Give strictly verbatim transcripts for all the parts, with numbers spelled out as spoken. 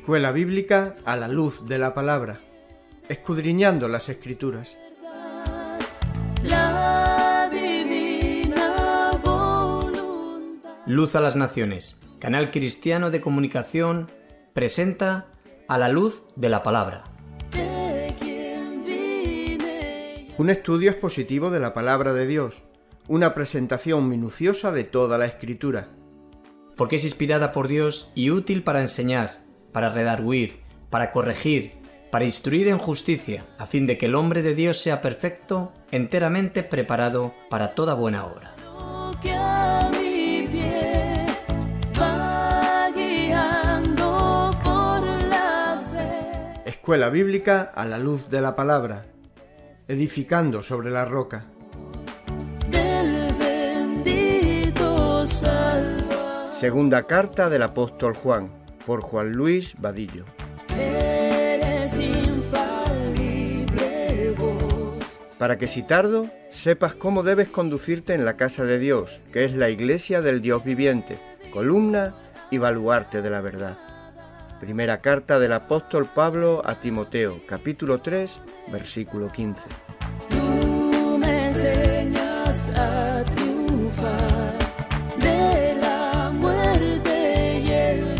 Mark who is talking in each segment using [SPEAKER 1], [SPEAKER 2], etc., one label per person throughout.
[SPEAKER 1] Escuela Bíblica a la luz de la palabra, escudriñando las Escrituras.
[SPEAKER 2] La divina voluntad.
[SPEAKER 3] Luz a las Naciones, canal cristiano de comunicación, presenta A la luz de la palabra.
[SPEAKER 2] De quien vine.
[SPEAKER 1] Un estudio expositivo de la palabra de Dios, una presentación minuciosa de toda la Escritura.
[SPEAKER 3] Porque es inspirada por Dios y útil para enseñar, para redarguir, para corregir, para instruir en justicia, a fin de que el hombre de Dios sea perfecto, enteramente preparado para toda buena obra.
[SPEAKER 2] Que a mi pie va guiando por la fe.
[SPEAKER 1] Escuela Bíblica a la luz de la palabra, edificando sobre la roca.
[SPEAKER 2] Del bendito Salvador.
[SPEAKER 1] Segunda carta del apóstol Juan, por Juan Luis Vadillo.
[SPEAKER 2] Eres infalible vos.
[SPEAKER 1] Para que si tardo, sepas cómo debes conducirte en la casa de Dios, que es la iglesia del Dios viviente, columna y baluarte de la verdad. Primera carta del apóstol Pablo a Timoteo, capítulo tres, versículo quince.
[SPEAKER 2] Tú me enseñas a triunfar de la muerte y el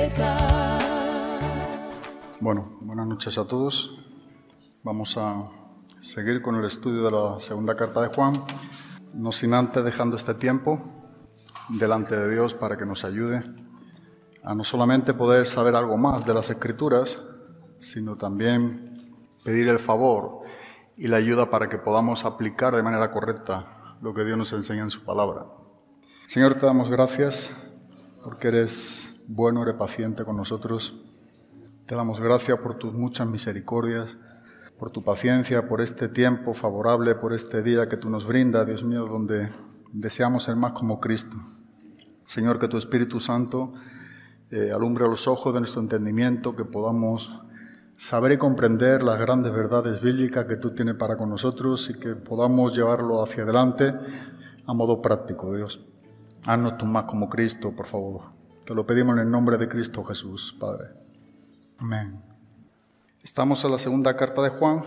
[SPEAKER 2] pecado.
[SPEAKER 4] Bueno, buenas noches a todos. Vamos a seguir con el estudio de la segunda carta de Juan, no sin antes dejando este tiempo delante de Dios para que nos ayude a no solamente poder saber algo más de las Escrituras, sino también pedir el favor y la ayuda para que podamos aplicar de manera correcta lo que Dios nos enseña en su palabra. Señor, te damos gracias porque eres bueno, eres paciente con nosotros. Te damos gracias por tus muchas misericordias, por tu paciencia, por este tiempo favorable, por este día que tú nos brindas, Dios mío, donde deseamos ser más como Cristo. Señor, que tu Espíritu Santo eh, alumbre los ojos de nuestro entendimiento, que podamos saber y comprender las grandes verdades bíblicas que tú tienes para con nosotros y que podamos llevarlo hacia adelante a modo práctico, Dios. Haznos tú más como Cristo, por favor. Te lo pedimos en el nombre de Cristo Jesús, Padre. Amén. Estamos en la segunda carta de Juan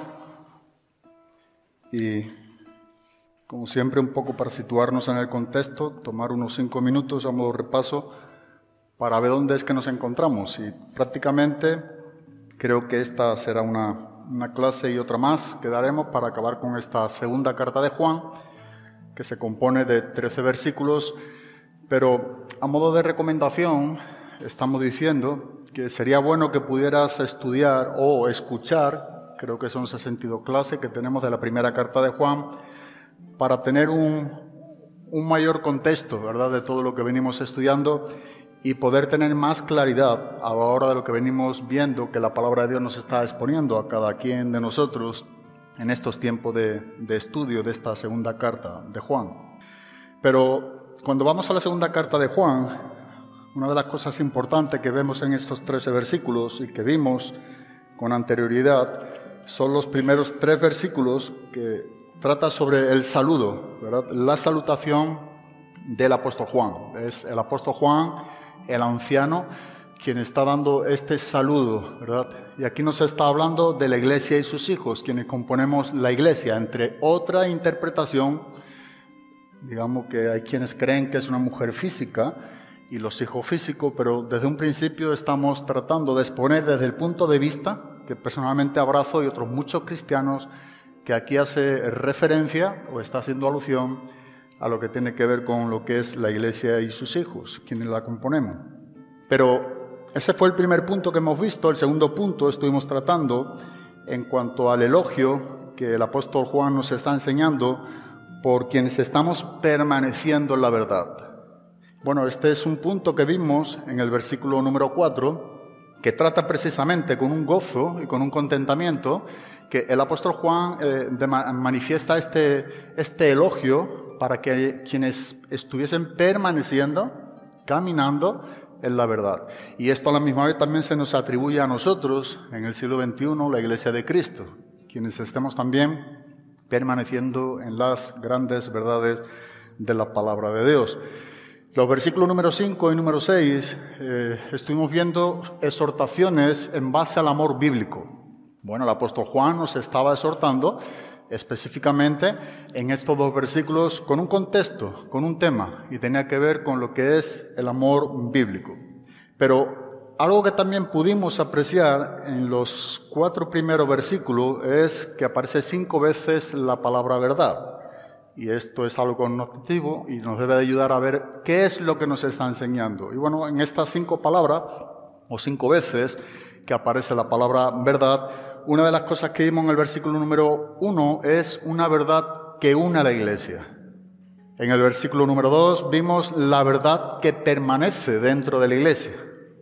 [SPEAKER 4] y, como siempre, un poco para situarnos en el contexto, tomar unos cinco minutos a modo de repaso para ver dónde es que nos encontramos. Y prácticamente creo que esta será una, una clase y otra más que daremos para acabar con esta segunda carta de Juan, que se compone de trece versículos, pero a modo de recomendación estamos diciendo que sería bueno que pudieras estudiar o escuchar, creo que son sesenta y dos clases que tenemos de la primera carta de Juan, para tener un, un mayor contexto, ¿verdad?, de todo lo que venimos estudiando y poder tener más claridad a la hora de lo que venimos viendo que la palabra de Dios nos está exponiendo a cada quien de nosotros en estos tiempos de, de estudio de esta segunda carta de Juan. Pero cuando vamos a la segunda carta de Juan, una de las cosas importantes que vemos en estos trece versículos y que vimos con anterioridad son los primeros tres versículos que trata sobre el saludo, ¿verdad? La salutación del apóstol Juan. Es el apóstol Juan, el anciano, quien está dando este saludo, ¿verdad? Y aquí nos está hablando de la iglesia y sus hijos, quienes componemos la iglesia, entre otra interpretación. Digamos que hay quienes creen que es una mujer física y los hijos físicos, pero desde un principio estamos tratando de exponer desde el punto de vista que personalmente abrazo y otros muchos cristianos, que aquí hace referencia o está haciendo alusión a lo que tiene que ver con lo que es la iglesia y sus hijos, quienes la componemos. Pero ese fue el primer punto que hemos visto. El segundo punto estuvimos tratando en cuanto al elogio que el apóstol Juan nos está enseñando por quienes estamos permaneciendo en la verdad. Bueno, este es un punto que vimos en el versículo número cuatro, que trata precisamente con un gozo y con un contentamiento, que el apóstol Juan eh, de, manifiesta este, este elogio para que quienes estuviesen permaneciendo, caminando en la verdad. Y esto a la misma vez también se nos atribuye a nosotros en el siglo veintiuno, la Iglesia de Cristo, quienes estemos también permaneciendo en las grandes verdades de la palabra de Dios. Los versículos número cinco y número seis eh, estuvimos viendo exhortaciones en base al amor bíblico. Bueno, el apóstol Juan nos estaba exhortando específicamente en estos dos versículos con un contexto, con un tema, y tenía que ver con lo que es el amor bíblico. Pero algo que también pudimos apreciar en los cuatro primeros versículos es que aparece cinco veces la palabra verdad. Y esto es algo connotativo y nos debe de ayudar a ver qué es lo que nos está enseñando. Y bueno, en estas cinco palabras, o cinco veces que aparece la palabra verdad, una de las cosas que vimos en el versículo número uno es una verdad que une a la iglesia. En el versículo número dos vimos la verdad que permanece dentro de la iglesia.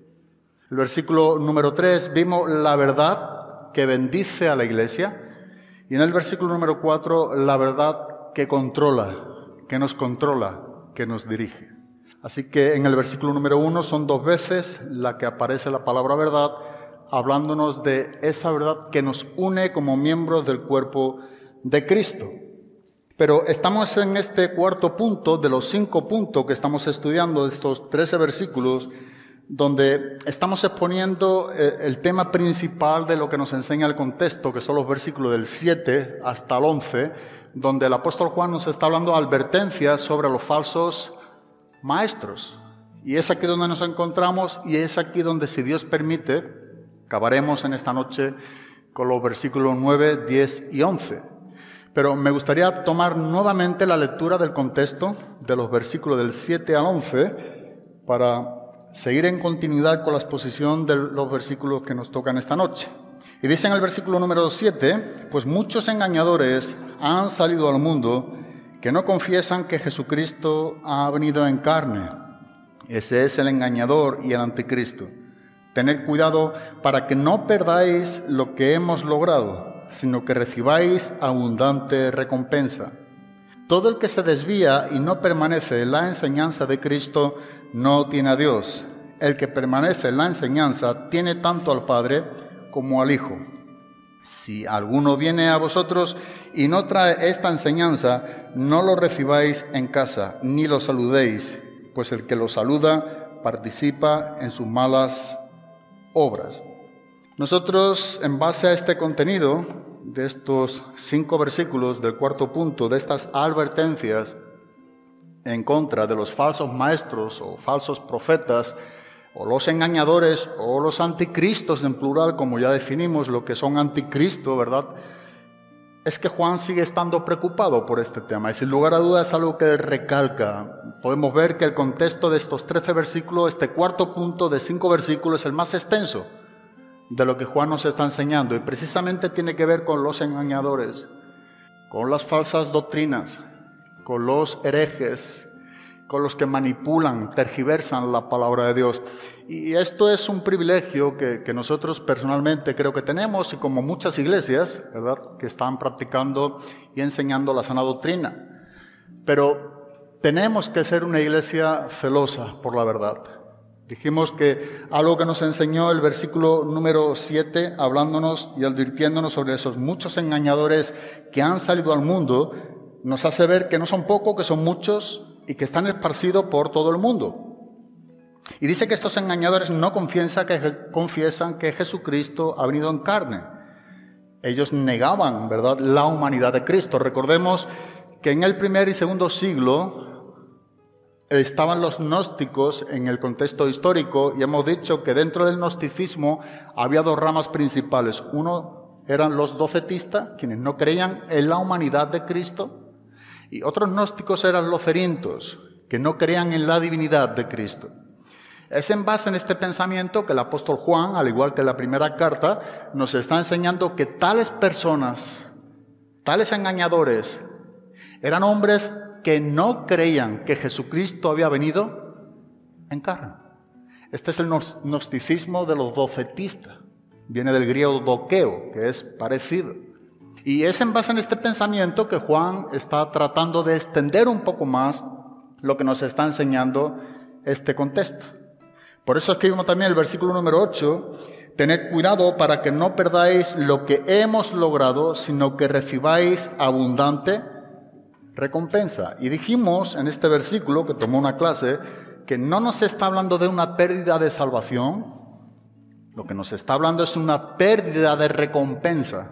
[SPEAKER 4] El versículo número tres vimos la verdad que bendice a la iglesia. Y en el versículo número cuatro la verdad que controla, que nos controla, que nos dirige. Así que en el versículo número uno son dos veces la que aparece la palabra verdad, hablándonos de esa verdad que nos une como miembros del cuerpo de Cristo. Pero estamos en este cuarto punto de los cinco puntos que estamos estudiando de estos trece versículos, donde estamos exponiendo el tema principal de lo que nos enseña el contexto, que son los versículos del siete hasta el once, donde el apóstol Juan nos está hablando advertencias sobre los falsos maestros. Y es aquí donde nos encontramos y es aquí donde, si Dios permite, acabaremos en esta noche con los versículos nueve, diez y once. Pero me gustaría tomar nuevamente la lectura del contexto de los versículos del siete al once para seguir en continuidad con la exposición de los versículos que nos tocan esta noche. Y dice en el versículo número siete, pues muchos engañadores han salido al mundo que no confiesan que Jesucristo ha venido en carne. Ese es el engañador y el anticristo. Tened cuidado para que no perdáis lo que hemos logrado, sino que recibáis abundante recompensa. Todo el que se desvía y no permanece en la enseñanza de Cristo no tiene a Dios. El que permanece en la enseñanza tiene tanto al Padre como al Hijo. Si alguno viene a vosotros y no trae esta enseñanza, no lo recibáis en casa, ni lo saludéis, pues el que lo saluda participa en sus malas obras. Nosotros, en base a este contenido de estos cinco versículos del cuarto punto, de estas advertencias en contra de los falsos maestros o falsos profetas, o los engañadores, o los anticristos en plural, como ya definimos lo que son anticristo, ¿verdad? Es que Juan sigue estando preocupado por este tema, y sin lugar a dudas es algo que él recalca. Podemos ver que el contexto de estos trece versículos, este cuarto punto de cinco versículos, es el más extenso de lo que Juan nos está enseñando, y precisamente tiene que ver con los engañadores, con las falsas doctrinas, con los herejes, con los que manipulan, tergiversan la palabra de Dios. Y esto es un privilegio que, que nosotros personalmente creo que tenemos, y como muchas iglesias, ¿verdad?, que están practicando y enseñando la sana doctrina. Pero tenemos que ser una iglesia celosa por la verdad. Dijimos que algo que nos enseñó el versículo número siete, hablándonos y advirtiéndonos sobre esos muchos engañadores que han salido al mundo, nos hace ver que no son pocos, que son muchos y que están esparcidos por todo el mundo. Y dice que estos engañadores no confiesan que, confiesan que Jesucristo ha venido en carne. Ellos negaban, ¿verdad?, la humanidad de Cristo. Recordemos que en el primer y segundo siglo estaban los gnósticos en el contexto histórico, y hemos dicho que dentro del gnosticismo había dos ramas principales. Uno eran los docetistas, quienes no creían en la humanidad de Cristo, y otros gnósticos eran los cerintos, que no creían en la divinidad de Cristo. Es en base en este pensamiento que el apóstol Juan, al igual que la primera carta, nos está enseñando que tales personas, tales engañadores, eran hombres que no creían que Jesucristo había venido en carne. Este es el gnosticismo de los docetistas. Viene del griego doqueo, que es parecido. Y es en base en este pensamiento que Juan está tratando de extender un poco más lo que nos está enseñando este contexto. Por eso escribimos también el versículo número ocho, tened cuidado para que no perdáis lo que hemos logrado, sino que recibáis abundante recompensa. Y dijimos en este versículo, que tomó una clase, que no nos está hablando de una pérdida de salvación, lo que nos está hablando es una pérdida de recompensa.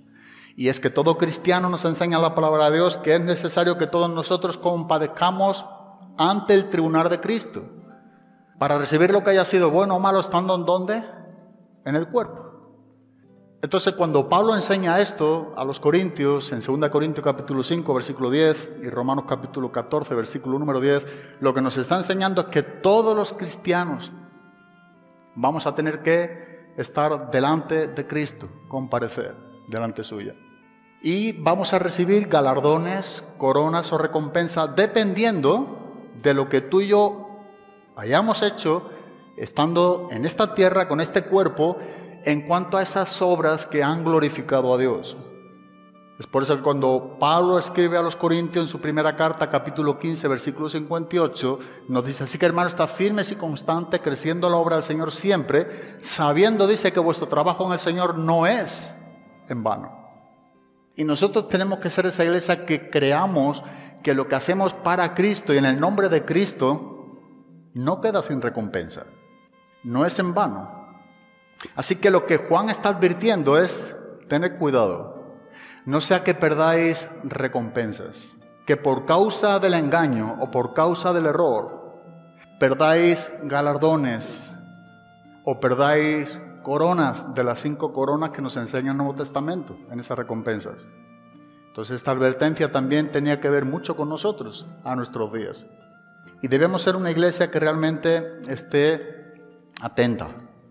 [SPEAKER 4] Y es que todo cristiano nos enseña la palabra de Dios que es necesario que todos nosotros compadezcamos ante el tribunal de Cristo para recibir lo que haya sido bueno o malo, estando en ¿dónde? En el cuerpo. Entonces, cuando Pablo enseña esto a los corintios, en segunda Corintios capítulo cinco, versículo diez, y Romanos capítulo catorce, versículo número diez, lo que nos está enseñando es que todos los cristianos vamos a tener que estar delante de Cristo, comparecer delante suya. Y vamos a recibir galardones, coronas o recompensas, dependiendo de lo que tú y yo hayamos hecho, estando en esta tierra, con este cuerpo, en cuanto a esas obras que han glorificado a Dios. Es por eso que cuando Pablo escribe a los Corintios en su primera carta, capítulo quince, versículo cincuenta y ocho, nos dice: así que, hermanos, está firmes y constantes, creciendo la obra del Señor siempre, sabiendo, dice, que vuestro trabajo en el Señor no es en vano. Y nosotros tenemos que ser esa iglesia que creamos que lo que hacemos para Cristo y en el nombre de Cristo no queda sin recompensa, no es en vano. Así que lo que Juan está advirtiendo es: tened cuidado, no sea que perdáis recompensas, que por causa del engaño o por causa del error perdáis galardones o perdáis coronas de las cinco coronas que nos enseña el Nuevo Testamento en esas recompensas. Entonces esta advertencia también tenía que ver mucho con nosotros a nuestros días. Y debemos ser una iglesia que realmente esté atenta,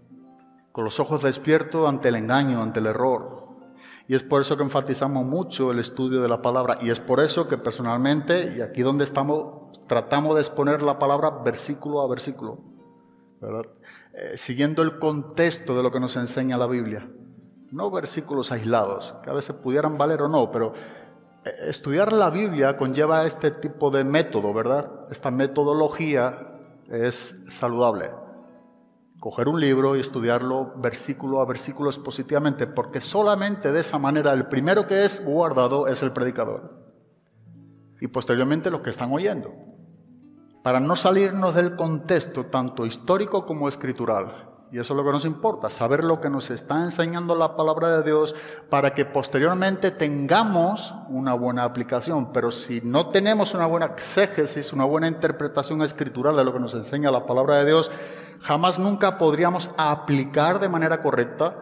[SPEAKER 4] con los ojos despiertos ante el engaño, ante el error. Y es por eso que enfatizamos mucho el estudio de la palabra. Y es por eso que personalmente, y aquí donde estamos, tratamos de exponer la palabra versículo a versículo, ¿verdad? Eh, siguiendo el contexto de lo que nos enseña la Biblia. No versículos aislados, que a veces pudieran valer o no, pero eh, estudiar la Biblia conlleva este tipo de método, ¿verdad? Esta metodología es saludable. Coger un libro y estudiarlo versículo a versículo expositivamente, porque solamente de esa manera el primero que es guardado es el predicador y posteriormente los que están oyendo, para no salirnos del contexto tanto histórico como escritural. Y eso es lo que nos importa, saber lo que nos está enseñando la palabra de Dios para que posteriormente tengamos una buena aplicación. Pero si no tenemos una buena exégesis, una buena interpretación escritural de lo que nos enseña la palabra de Dios, jamás nunca podríamos aplicar de manera correcta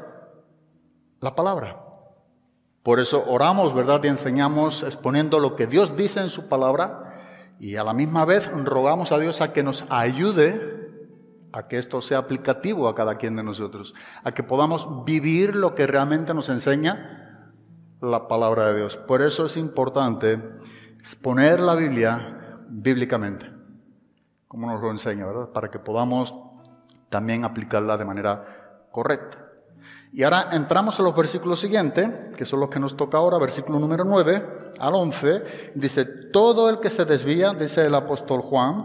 [SPEAKER 4] la palabra. Por eso oramos, ¿verdad? Y enseñamos exponiendo lo que Dios dice en su palabra, y a la misma vez rogamos a Dios a que nos ayude a que esto sea aplicativo a cada quien de nosotros, a que podamos vivir lo que realmente nos enseña la palabra de Dios. Por eso es importante exponer la Biblia bíblicamente, como nos lo enseña, ¿verdad? Para que podamos también aplicarla de manera correcta. Y ahora entramos a los versículos siguientes, que son los que nos toca ahora, versículo número nueve al once, dice: todo el que se desvía, dice el apóstol Juan,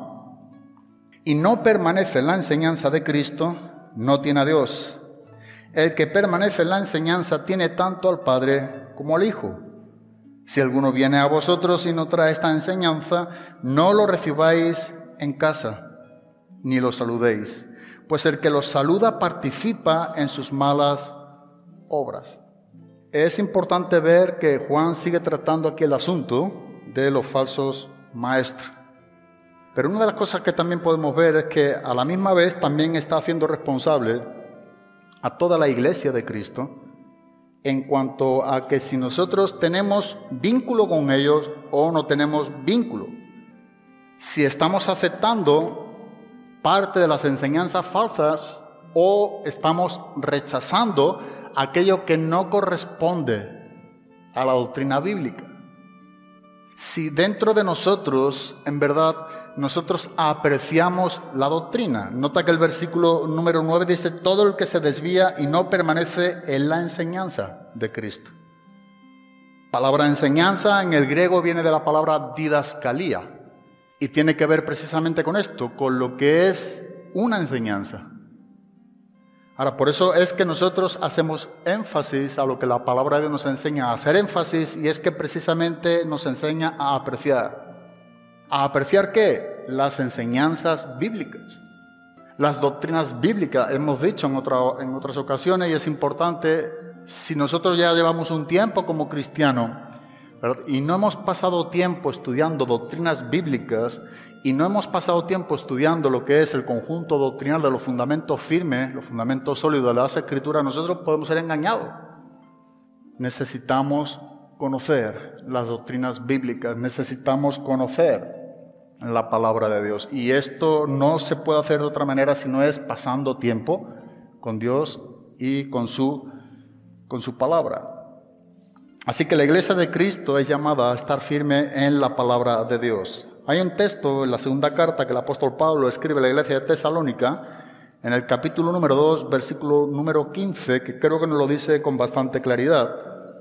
[SPEAKER 4] y no permanece en la enseñanza de Cristo, no tiene a Dios. El que permanece en la enseñanza tiene tanto al Padre como al Hijo. Si alguno viene a vosotros y no trae esta enseñanza, no lo recibáis en casa, ni lo saludéis, pues el que los saluda participa en sus malas obras. Es importante ver que Juan sigue tratando aquí el asunto de los falsos maestros. Pero una de las cosas que también podemos ver es que a la misma vez también está haciendo responsable a toda la iglesia de Cristo en cuanto a que si nosotros tenemos vínculo con ellos o no tenemos vínculo. Si estamos aceptando parte de las enseñanzas falsas o estamos rechazando aquello que no corresponde a la doctrina bíblica. Si dentro de nosotros, en verdad, nosotros apreciamos la doctrina. Nota que el versículo número nueve dice: todo el que se desvía y no permanece en la enseñanza de Cristo. Palabra enseñanza en el griego viene de la palabra didascalía y tiene que ver precisamente con esto, con lo que es una enseñanza. Ahora, por eso es que nosotros hacemos énfasis a lo que la palabra de Dios nos enseña a hacer énfasis, y es que precisamente nos enseña a apreciar. ¿A apreciar qué? Las enseñanzas bíblicas, las doctrinas bíblicas. Hemos dicho en, otra, en otras ocasiones, y es importante, si nosotros ya llevamos un tiempo como cristianos, ¿verdad?, y no hemos pasado tiempo estudiando doctrinas bíblicas, y no hemos pasado tiempo estudiando lo que es el conjunto doctrinal de los fundamentos firmes, los fundamentos sólidos de las Escrituras, nosotros podemos ser engañados. Necesitamos conocer las doctrinas bíblicas, necesitamos conocer la palabra de Dios. Y esto no se puede hacer de otra manera si no es pasando tiempo con Dios y con su, con su palabra. Así que la iglesia de Cristo es llamada a estar firme en la palabra de Dios. Hay un texto en la segunda carta que el apóstol Pablo escribe a la iglesia de Tesalónica, en el capítulo número dos, versículo número quince, que creo que nos lo dice con bastante claridad.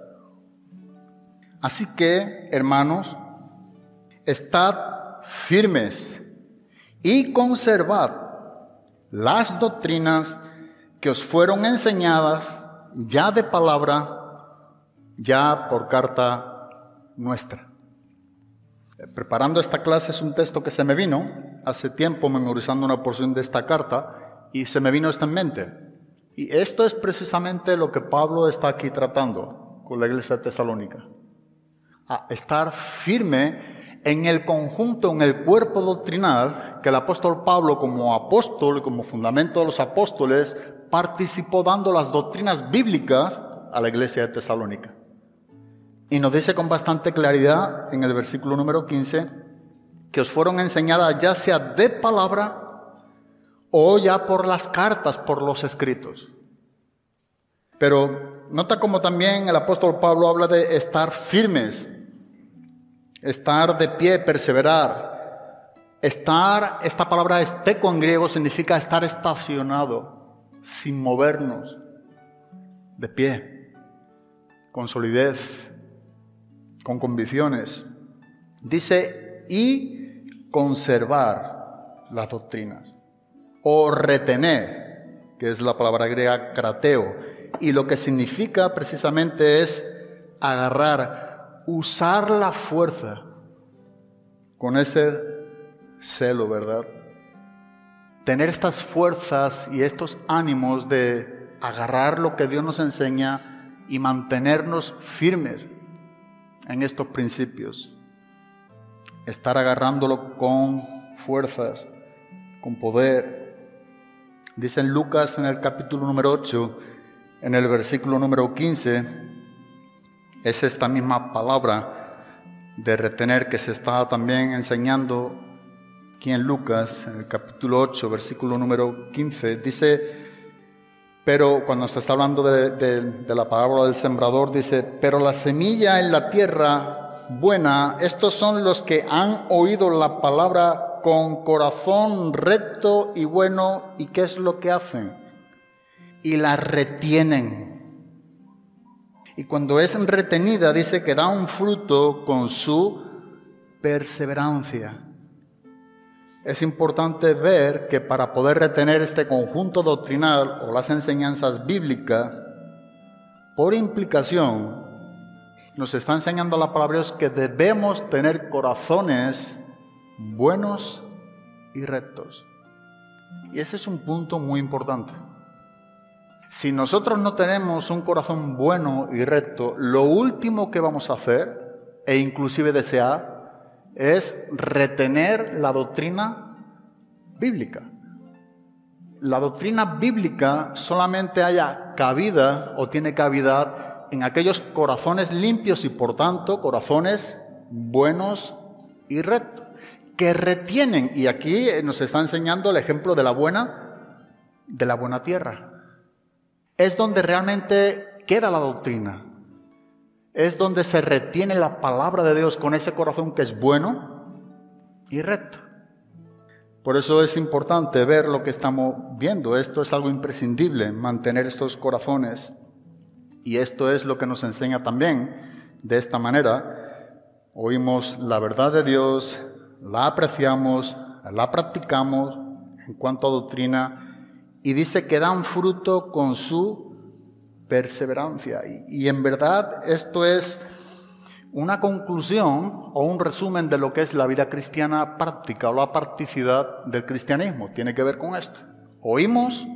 [SPEAKER 4] Así que, hermanos, estad firmes y conservad las doctrinas que os fueron enseñadas, ya de palabra, ya por carta nuestra. Preparando esta clase es un texto que se me vino hace tiempo memorizando una porción de esta carta y se me vino esto en mente. Y esto es precisamente lo que Pablo está aquí tratando con la iglesia de Tesalónica. A estar firme en el conjunto, en el cuerpo doctrinal que el apóstol Pablo, como apóstol, como fundamento de los apóstoles, participó dando las doctrinas bíblicas a la iglesia de Tesalónica. Y nos dice con bastante claridad en el versículo número quince que os fueron enseñadas ya sea de palabra o ya por las cartas, por los escritos. Pero nota como también el apóstol Pablo habla de estar firmes, estar de pie, perseverar. Estar, esta palabra esteco en griego significa estar estacionado, sin movernos, de pie, con solidez, con convicciones. Dice, y conservar las doctrinas, o retener, que es la palabra griega krateo, y lo que significa precisamente es agarrar, usar la fuerza, con ese celo, ¿verdad? Tener estas fuerzas y estos ánimos de agarrar lo que Dios nos enseña y mantenernos firmes en estos principios. Estar agarrándolo con fuerzas, con poder. Dice en Lucas, en el capítulo número ocho, en el versículo número quince, es esta misma palabra de retener que se está también enseñando aquí en Lucas, en el capítulo ocho, versículo número quince. Dice, pero cuando se está hablando de, de, de la parábola del sembrador, dice, pero la semilla en la tierra buena, estos son los que han oído la palabra con corazón recto y bueno, ¿y qué es lo que hacen? Y la retienen. Y cuando es retenida, dice que da un fruto con su perseverancia. Es importante ver que para poder retener este conjunto doctrinal o las enseñanzas bíblicas, por implicación, nos está enseñando la palabra de Dios que debemos tener corazones buenos y rectos. Y ese es un punto muy importante. Si nosotros no tenemos un corazón bueno y recto, lo último que vamos a hacer, e inclusive desear, es retener la doctrina bíblica. La doctrina bíblica solamente haya cabida o tiene cavidad en aquellos corazones limpios y por tanto corazones buenos y rectos, que retienen, y aquí nos está enseñando el ejemplo de la buena, de la buena tierra. Es donde realmente queda la doctrina. Es donde se retiene la palabra de Dios con ese corazón que es bueno y recto. Por eso es importante ver lo que estamos viendo. Esto es algo imprescindible, mantener estos corazones. Y esto es lo que nos enseña también. De esta manera, oímos la verdad de Dios, la apreciamos, la practicamos en cuanto a doctrina y dice que dan fruto con su perseverancia. Y, y en verdad esto es una conclusión o un resumen de lo que es la vida cristiana práctica o la practicidad del cristianismo. Tiene que ver con esto. Oímos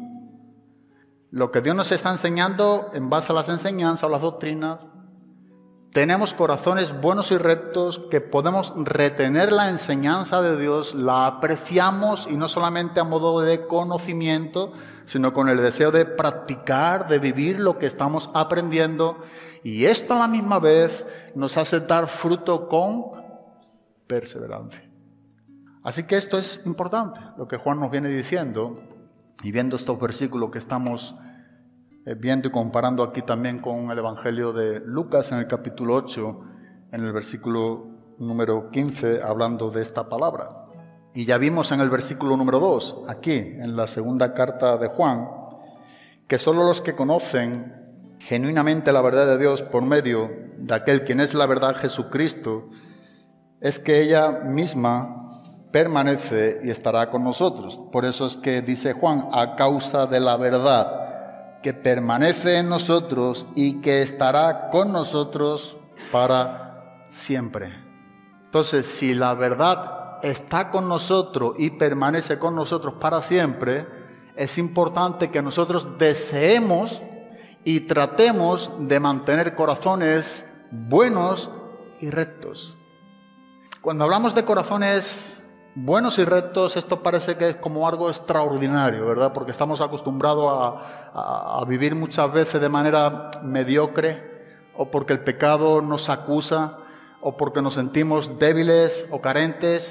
[SPEAKER 4] lo que Dios nos está enseñando en base a las enseñanzas o las doctrinas. Tenemos corazones buenos y rectos que podemos retener la enseñanza de Dios, la apreciamos y no solamente a modo de conocimiento, sino con el deseo de practicar, de vivir lo que estamos aprendiendo. Y esto a la misma vez nos hace dar fruto con perseverancia. Así que esto es importante, lo que Juan nos viene diciendo, y viendo estos versículos que estamos viendo y comparando aquí también con el Evangelio de Lucas en el capítulo ocho, en el versículo número quince, hablando de esta palabra. Y ya vimos en el versículo número dos, aquí, en la segunda carta de Juan, que solo los que conocen genuinamente la verdad de Dios por medio de aquel quien es la verdad, Jesucristo, es que ella misma permanece y estará con nosotros. Por eso es que dice Juan, a causa de la verdad que permanece en nosotros y que estará con nosotros para siempre. Entonces, si la verdad está con nosotros y permanece con nosotros para siempre, es importante que nosotros deseemos y tratemos de mantener corazones buenos y rectos. Cuando hablamos de corazones buenos y rectos, esto parece que es como algo extraordinario, ¿verdad? Porque estamos acostumbrados a, a, a vivir muchas veces de manera mediocre, o porque el pecado nos acusa, o porque nos sentimos débiles o carentes.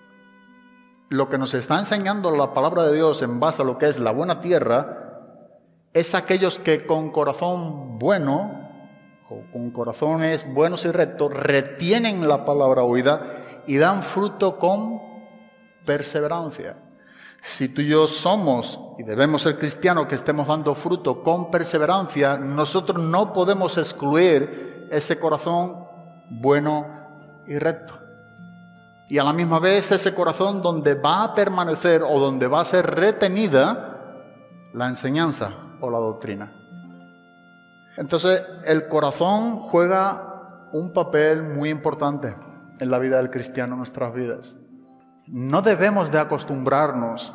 [SPEAKER 4] Lo que nos está enseñando la palabra de Dios en base a lo que es la buena tierra, es aquellos que con corazón bueno, o con corazones buenos y rectos, retienen la palabra oída y dan fruto con perseverancia. Si tú y yo somos y debemos ser cristianos que estemos dando fruto con perseverancia, nosotros no podemos excluir ese corazón bueno y recto. Y a la misma vez ese corazón donde va a permanecer o donde va a ser retenida la enseñanza o la doctrina. Entonces el corazón juega un papel muy importante en la vida del cristiano, en nuestras vidas. No debemos de acostumbrarnos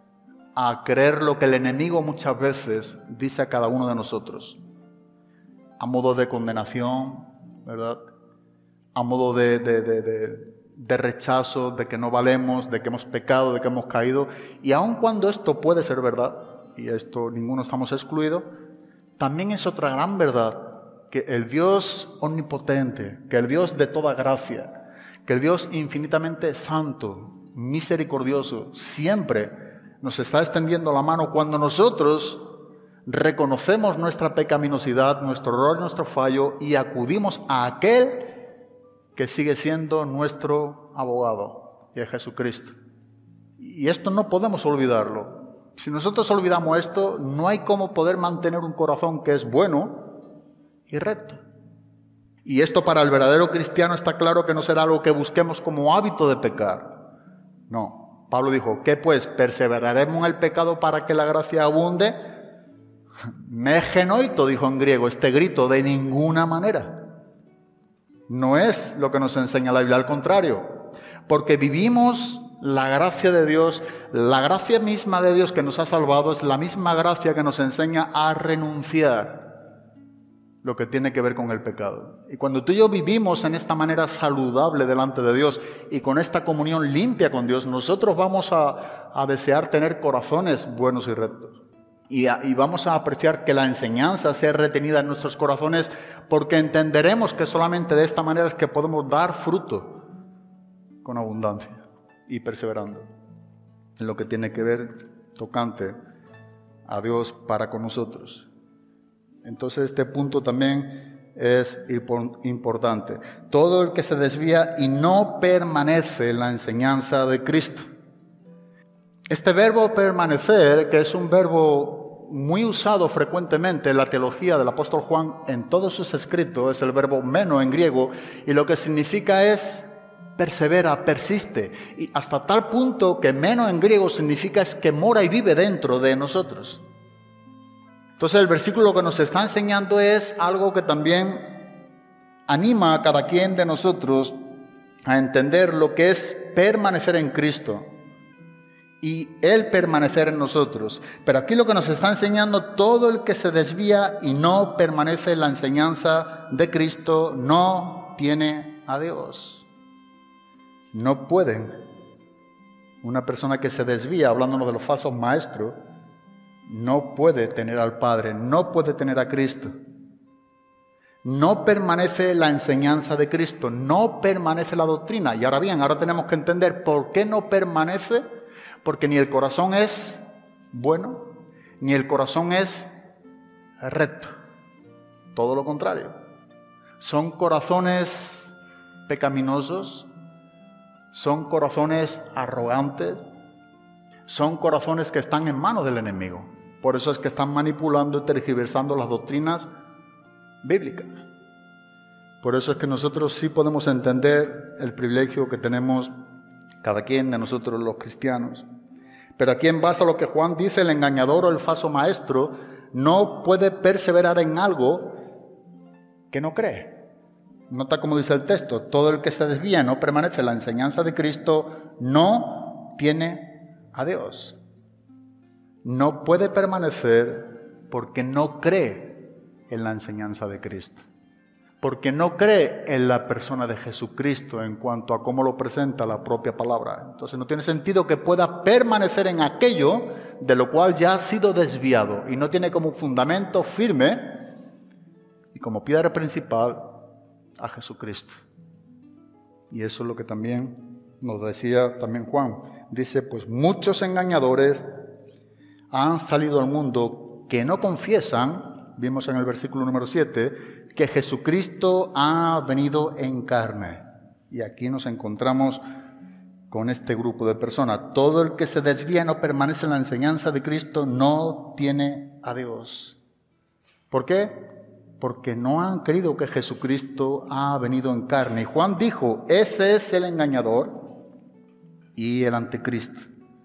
[SPEAKER 4] a creer lo que el enemigo muchas veces dice a cada uno de nosotros, a modo de condenación, ¿verdad? A modo de, de, de, de, de rechazo, de que no valemos, de que hemos pecado, de que hemos caído. Y aun cuando esto puede ser verdad, y esto ninguno estamos excluidos, también es otra gran verdad, que el Dios omnipotente, que el Dios de toda gracia, que el Dios infinitamente santo, misericordioso, siempre nos está extendiendo la mano cuando nosotros reconocemos nuestra pecaminosidad, nuestro error, nuestro fallo y acudimos a aquel que sigue siendo nuestro abogado, y es Jesucristo. Y esto no podemos olvidarlo. Si nosotros olvidamos esto, no hay cómo poder mantener un corazón que es bueno y recto. Y esto para el verdadero cristiano está claro que no será algo que busquemos como hábito de pecar. No. Pablo dijo, ¿qué pues? ¿Perseveraremos en el pecado para que la gracia abunde? Me genoito, dijo en griego, este grito, de ninguna manera. No es lo que nos enseña la Biblia, al contrario. Porque vivimos la gracia de Dios, la gracia misma de Dios que nos ha salvado es la misma gracia que nos enseña a renunciar lo que tiene que ver con el pecado. Y cuando tú y yo vivimos en esta manera saludable delante de Dios y con esta comunión limpia con Dios, nosotros vamos a, a desear tener corazones buenos y rectos. Y, a, y vamos a apreciar que la enseñanza sea retenida en nuestros corazones, porque entenderemos que solamente de esta manera es que podemos dar fruto con abundancia y perseverando en lo que tiene que ver tocante a Dios para con nosotros. Entonces este punto también es importante. Todo el que se desvía y no permanece en la enseñanza de Cristo. Este verbo permanecer, que es un verbo muy usado frecuentemente en la teología del apóstol Juan en todos sus escritos, es el verbo meno en griego, y lo que significa es persevera, persiste, y hasta tal punto que meno en griego significa es que mora y vive dentro de nosotros. Entonces el versículo que nos está enseñando es algo que también anima a cada quien de nosotros a entender lo que es permanecer en Cristo y Él permanecer en nosotros. Pero aquí lo que nos está enseñando, todo el que se desvía y no permanece en la enseñanza de Cristo no tiene a Dios. No pueden. Una persona que se desvía, hablándonos de los falsos maestros, no puede tener al Padre, no puede tener a Cristo. No permanece la enseñanza de Cristo, no permanece la doctrina. Y ahora bien, ahora tenemos que entender por qué no permanece, porque ni el corazón es bueno, ni el corazón es recto. Todo lo contrario. Son corazones pecaminosos, son corazones arrogantes, son corazones que están en manos del enemigo. Por eso es que están manipulando y tergiversando las doctrinas bíblicas. Por eso es que nosotros sí podemos entender el privilegio que tenemos cada quien de nosotros los cristianos. Pero aquí, en base a lo que Juan dice, el engañador o el falso maestro no puede perseverar en algo que no cree. Nota cómo dice el texto: todo el que se desvía, no permanece en la enseñanza de Cristo, no tiene a Dios. No puede permanecer porque no cree en la enseñanza de Cristo, porque no cree en la persona de Jesucristo en cuanto a cómo lo presenta la propia palabra. Entonces no tiene sentido que pueda permanecer en aquello de lo cual ya ha sido desviado y no tiene como fundamento firme y como piedra principal a Jesucristo. Y eso es lo que también nos decía también Juan. Dice, pues muchos engañadores han salido al mundo que no confiesan, vimos en el versículo número siete, que Jesucristo ha venido en carne. Y aquí nos encontramos con este grupo de personas. Todo el que se desvía y no permanece en la enseñanza de Cristo no tiene a Dios. ¿Por qué? Porque no han creído que Jesucristo ha venido en carne. Y Juan dijo, ese es el engañador y el anticristo.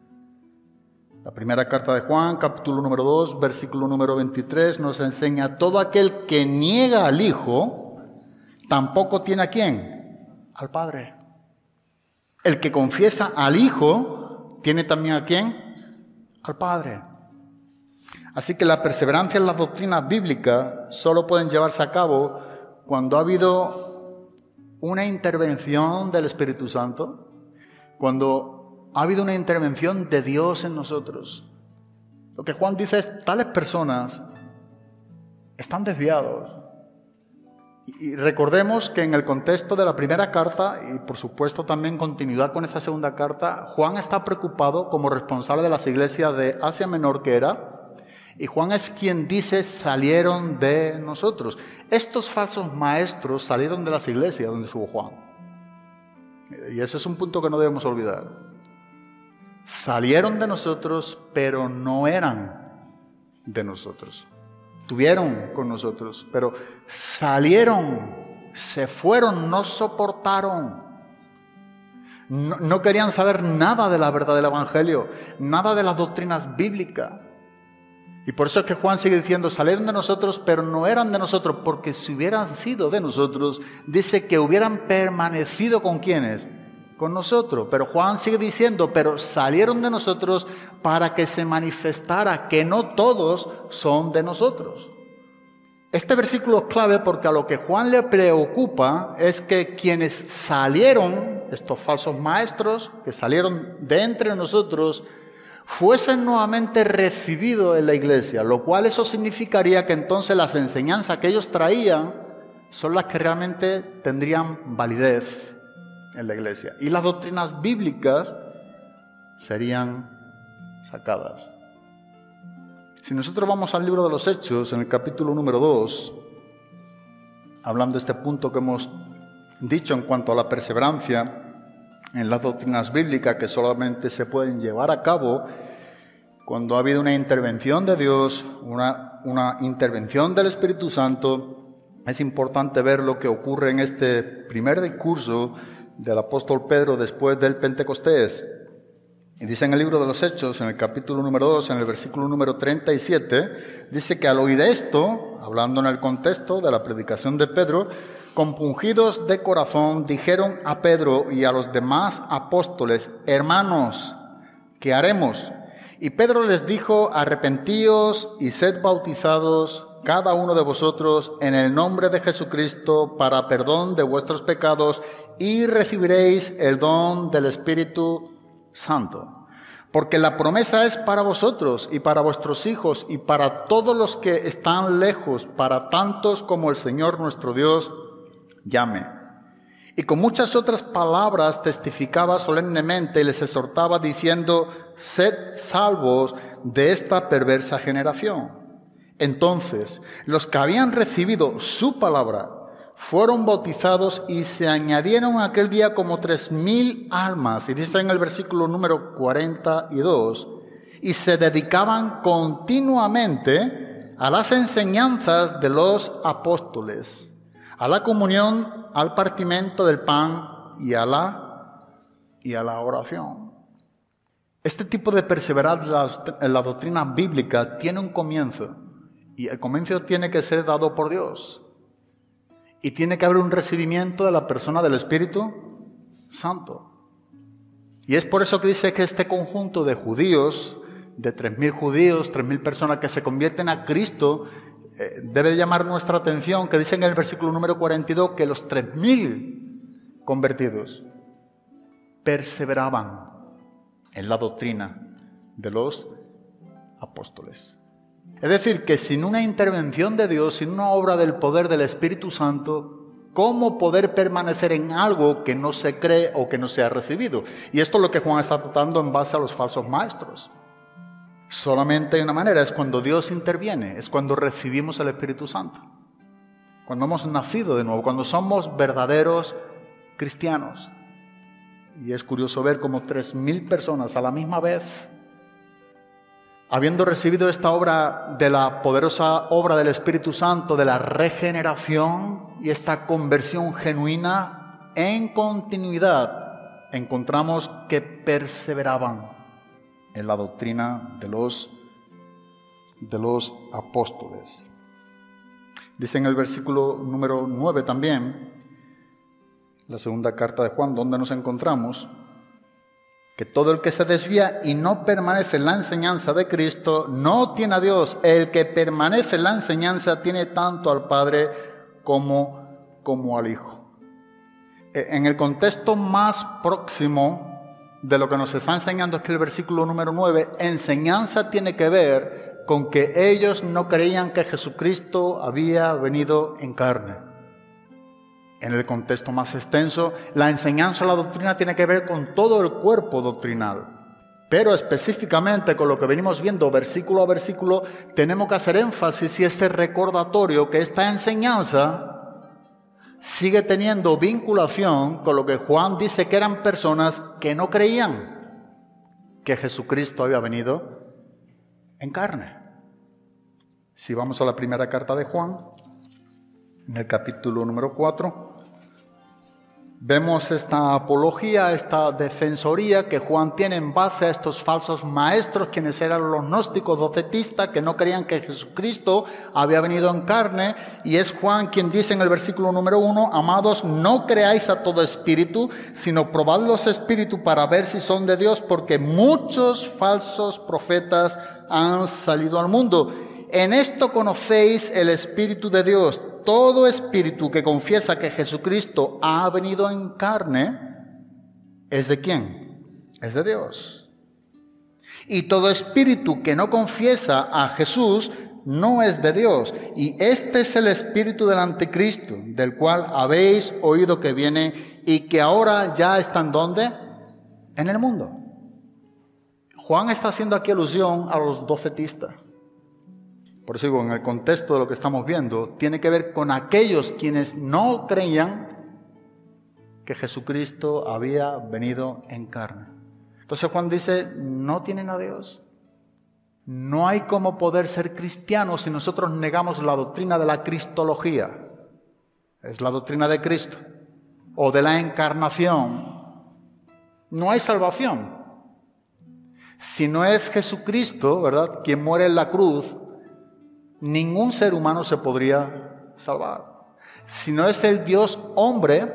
[SPEAKER 4] La primera carta de Juan, capítulo número dos, versículo número veintitrés, nos enseña: todo aquel que niega al Hijo, tampoco tiene a quién, al Padre. El que confiesa al Hijo, tiene también a quién, al Padre. Así que la perseverancia en las doctrinas bíblicas solo pueden llevarse a cabo cuando ha habido una intervención del Espíritu Santo, cuando ha habido una intervención de Dios en nosotros. Lo que Juan dice es, tales personas están desviados. Y recordemos que en el contexto de la primera carta, y por supuesto también continuidad con esta segunda carta, Juan está preocupado como responsable de las iglesias de Asia Menor que era, y Juan es quien dice, salieron de nosotros. Estos falsos maestros salieron de las iglesias donde estuvo Juan. Y ese es un punto que no debemos olvidar. Salieron de nosotros, pero no eran de nosotros. Estuvieron con nosotros, pero salieron, se fueron, no soportaron. No, no querían saber nada de la verdad del Evangelio, nada de las doctrinas bíblicas. Y por eso es que Juan sigue diciendo, salieron de nosotros, pero no eran de nosotros, porque si hubieran sido de nosotros, dice que hubieran permanecido con ¿quiénes? Con nosotros. Pero Juan sigue diciendo, pero salieron de nosotros para que se manifestara que no todos son de nosotros. Este versículo es clave porque a lo que Juan le preocupa es que quienes salieron, estos falsos maestros que salieron de entre nosotros, fuesen nuevamente recibidos en la iglesia, lo cual eso significaría que entonces las enseñanzas que ellos traían son las que realmente tendrían validez en la iglesia. Y las doctrinas bíblicas serían sacadas. Si nosotros vamos al libro de los Hechos, en el capítulo número dos, hablando de este punto que hemos dicho en cuanto a la perseverancia en las doctrinas bíblicas, que solamente se pueden llevar a cabo cuando ha habido una intervención de Dios, una, una intervención del Espíritu Santo, es importante ver lo que ocurre en este primer discurso del apóstol Pedro después del Pentecostés. Y dice en el libro de los Hechos, en el capítulo número dos, en el versículo número treinta y siete, dice que al oír esto, hablando en el contexto de la predicación de Pedro, compungidos de corazón, dijeron a Pedro y a los demás apóstoles: hermanos, ¿qué haremos? Y Pedro les dijo: arrepentíos y sed bautizados cada uno de vosotros en el nombre de Jesucristo para perdón de vuestros pecados y recibiréis el don del Espíritu Santo. Porque la promesa es para vosotros y para vuestros hijos y para todos los que están lejos, para tantos como el Señor nuestro Dios llame. Y con muchas otras palabras testificaba solemnemente y les exhortaba diciendo: sed salvos de esta perversa generación. Entonces, los que habían recibido su palabra fueron bautizados y se añadieron aquel día como tres mil almas. Y dice en el versículo número cuarenta y dos, y se dedicaban continuamente a las enseñanzas de los apóstoles, a la comunión, al partimiento del pan y a la, y a la oración. Este tipo de perseverar en la doctrina bíblica tiene un comienzo, y el comienzo tiene que ser dado por Dios. Y tiene que haber un recibimiento de la persona del Espíritu Santo. Y es por eso que dice que este conjunto de judíos, de tres mil judíos, tres mil personas que se convierten a Cristo, eh, debe llamar nuestra atención, que dice en el versículo número cuarenta y dos que los tres mil convertidos perseveraban en la doctrina de los apóstoles. Es decir, que sin una intervención de Dios, sin una obra del poder del Espíritu Santo, ¿cómo poder permanecer en algo que no se cree o que no se ha recibido? Y esto es lo que Juan está tratando en base a los falsos maestros. Solamente hay una manera, es cuando Dios interviene, es cuando recibimos el Espíritu Santo. Cuando hemos nacido de nuevo, cuando somos verdaderos cristianos. Y es curioso ver cómo tres mil personas a la misma vez, habiendo recibido esta obra de la poderosa obra del Espíritu Santo, de la regeneración y esta conversión genuina, en continuidad encontramos que perseveraban en la doctrina de los, de los apóstoles. Dice en el versículo número nueve también, la segunda carta de Juan, donde nos encontramos, que todo el que se desvía y no permanece en la enseñanza de Cristo no tiene a Dios. El que permanece en la enseñanza tiene tanto al Padre como, como al Hijo. En el contexto más próximo de lo que nos está enseñando es que el versículo número nueve, enseñanza tiene que ver con que ellos no creían que Jesucristo había venido en carne. En el contexto más extenso, la enseñanza, la doctrina tiene que ver con todo el cuerpo doctrinal. Pero específicamente con lo que venimos viendo versículo a versículo, tenemos que hacer énfasis y este recordatorio que esta enseñanza sigue teniendo vinculación con lo que Juan dice que eran personas que no creían que Jesucristo había venido en carne. Si vamos a la primera carta de Juan, en el capítulo número cuatro, vemos esta apología, esta defensoría que Juan tiene en base a estos falsos maestros, quienes eran los gnósticos docetistas, que no creían que Jesucristo había venido en carne. Y es Juan quien dice en el versículo número uno, amados, no creáis a todo espíritu, sino probad los espíritus para ver si son de Dios, porque muchos falsos profetas han salido al mundo. En esto conocéis el Espíritu de Dios. Todo espíritu que confiesa que Jesucristo ha venido en carne, ¿es de quién? Es de Dios. Y todo espíritu que no confiesa a Jesús no es de Dios. Y este es el espíritu del anticristo, del cual habéis oído que viene y que ahora ya está en ¿dónde? En el mundo. Juan está haciendo aquí alusión a los docetistas. Por eso digo, en el contexto de lo que estamos viendo, tiene que ver con aquellos quienes no creían que Jesucristo había venido en carne. Entonces Juan dice, no tienen a Dios. No hay cómo poder ser cristianos si nosotros negamos la doctrina de la cristología. Es la doctrina de Cristo. o de la encarnación, no hay salvación. Si no es Jesucristo, ¿verdad?, quien muere en la cruz, ningún ser humano se podría salvar. Si no es el Dios hombre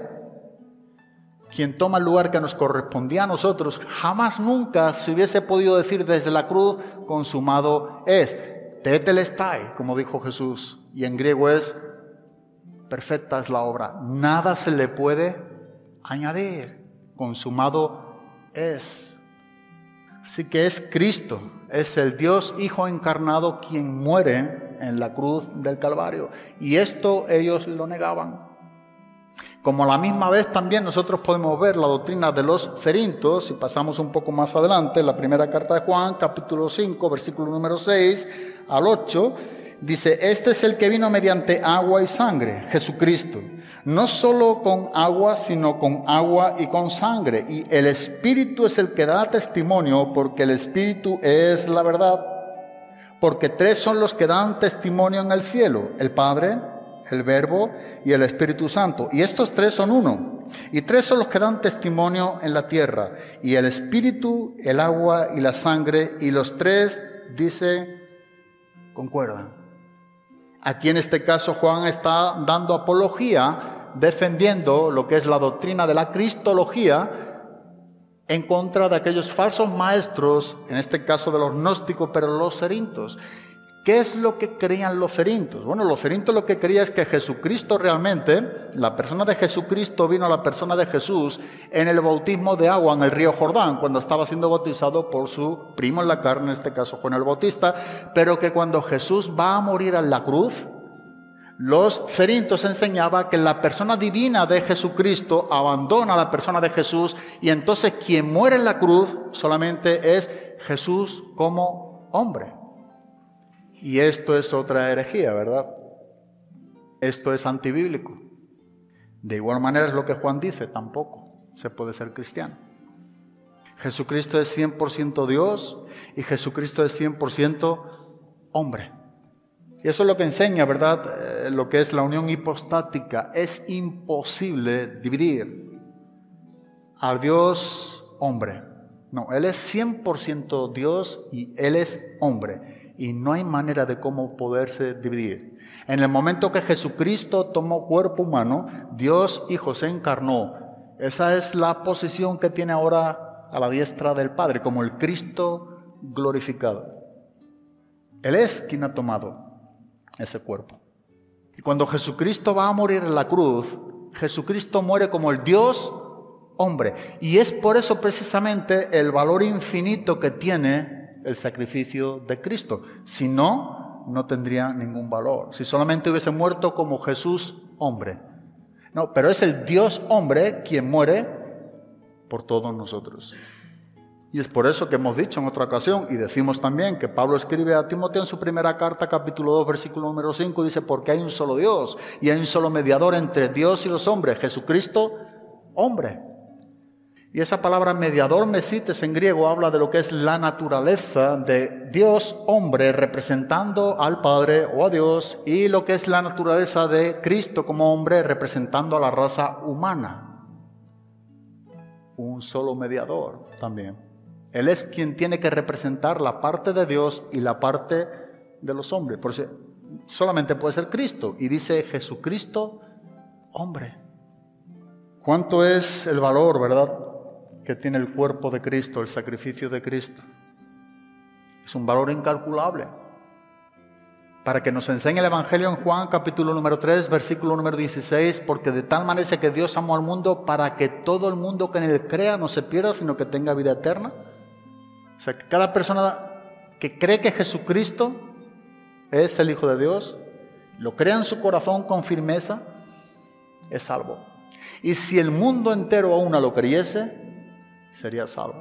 [SPEAKER 4] quien toma el lugar que nos correspondía a nosotros, jamás nunca se hubiese podido decir desde la cruz, consumado es. Tetelestai, como dijo Jesús, y en griego es, perfecta es la obra. Nada se le puede añadir. Consumado es. Así que es Cristo, es el Dios Hijo encarnado quien muere en la cruz del Calvario. Y esto ellos lo negaban. Como a la misma vez también nosotros podemos ver la doctrina de los cerintos, si pasamos un poco más adelante, la primera carta de Juan, capítulo cinco, versículo número seis al ocho, dice, este es el que vino mediante agua y sangre, Jesucristo, no solo con agua, sino con agua y con sangre, y el Espíritu es el que da testimonio, porque el Espíritu es la verdad, porque tres son los que dan testimonio en el cielo, el Padre, el Verbo y el Espíritu Santo. Y estos tres son uno. Y tres son los que dan testimonio en la tierra. Y el Espíritu, el agua y la sangre. Y los tres, dice, concuerdan. Aquí en este caso Juan está dando apología, defendiendo lo que es la doctrina de la cristología, en contra de aquellos falsos maestros, en este caso de los gnósticos, pero los cerintos. ¿Qué es lo que creían los cerintos? Bueno, los cerintos lo que creían es que Jesucristo realmente, la persona de Jesucristo vino a la persona de Jesús en el bautismo de agua en el río Jordán, cuando estaba siendo bautizado por su primo en la carne, en este caso Juan el Bautista, pero que cuando Jesús va a morir en la cruz, los cerintos enseñaban que la persona divina de Jesucristo abandona a la persona de Jesús y entonces quien muere en la cruz solamente es Jesús como hombre. Y esto es otra herejía, ¿verdad? Esto es antibíblico. De igual manera es lo que Juan dice, tampoco se puede ser cristiano. Jesucristo es cien por ciento Dios y Jesucristo es cien por ciento hombre. Y eso es lo que enseña, ¿verdad? Eh, lo que es la unión hipostática. Es imposible dividir al Dios hombre. No, Él es cien por ciento Dios y Él es hombre. Y no hay manera de cómo poderse dividir. En el momento que Jesucristo tomó cuerpo humano, Dios Hijo se encarnó. Esa es la posición que tiene ahora a la diestra del Padre, como el Cristo glorificado. Él es quien ha tomado ese cuerpo. Y cuando Jesucristo va a morir en la cruz, Jesucristo muere como el Dios hombre. Y es por eso precisamente el valor infinito que tiene el sacrificio de Cristo. Si no, no tendría ningún valor. Si solamente hubiese muerto como Jesús hombre. No, pero es el Dios hombre quien muere por todos nosotros. Y es por eso que hemos dicho en otra ocasión, y decimos también que Pablo escribe a Timoteo en su primera carta, capítulo dos, versículo número cinco, dice, porque hay un solo Dios, y hay un solo mediador entre Dios y los hombres, Jesucristo, hombre. Y esa palabra mediador, mesites en griego, habla de lo que es la naturaleza de Dios hombre representando al Padre o a Dios, y lo que es la naturaleza de Cristo como hombre representando a la raza humana. Un solo mediador también. Él es quien tiene que representar la parte de Dios y la parte de los hombres. Por eso solamente puede ser Cristo. Y dice Jesucristo, hombre. ¿Cuánto es el valor, verdad, que tiene el cuerpo de Cristo, el sacrificio de Cristo? Es un valor incalculable. Para que nos enseñe el Evangelio en Juan, capítulo número tres, versículo número dieciséis, porque de tal manera que Dios amó al mundo para que todo el mundo que en él crea no se pierda, sino que tenga vida eterna. O sea, que cada persona que cree que Jesucristo es el Hijo de Dios, lo crea en su corazón con firmeza, es salvo. Y si el mundo entero aún no lo creyese, sería salvo.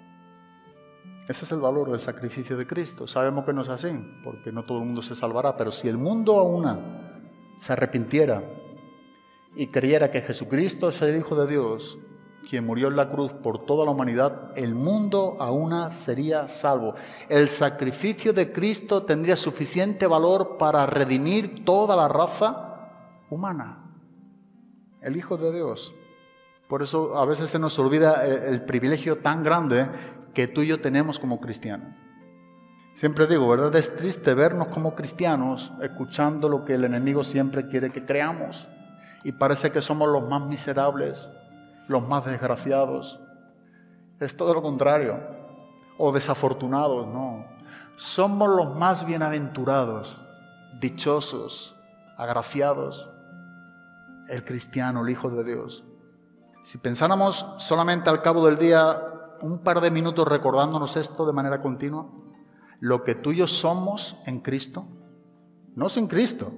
[SPEAKER 4] Ese es el valor del sacrificio de Cristo. Sabemos que no es así, porque no todo el mundo se salvará, pero si el mundo aún se arrepintiera y creyera que Jesucristo es el Hijo de Dios, quien murió en la cruz por toda la humanidad, el mundo aún sería salvo. El sacrificio de Cristo tendría suficiente valor para redimir toda la raza humana. El Hijo de Dios Por eso a veces se nos olvida el, el privilegio tan grande que tú y yo tenemos como cristianos. Siempre digo, ¿verdad? Es triste vernos como cristianos escuchando lo que el enemigo siempre quiere que creamos. Y parece que somos los más miserables, los más desgraciados. Es todo lo contrario. O desafortunados, no. Somos los más bienaventurados, dichosos, agraciados. El cristiano, el Hijo de Dios. Si pensáramos solamente al cabo del día un par de minutos recordándonos esto de manera continua, lo que tú y yo somos en Cristo, no sin Cristo.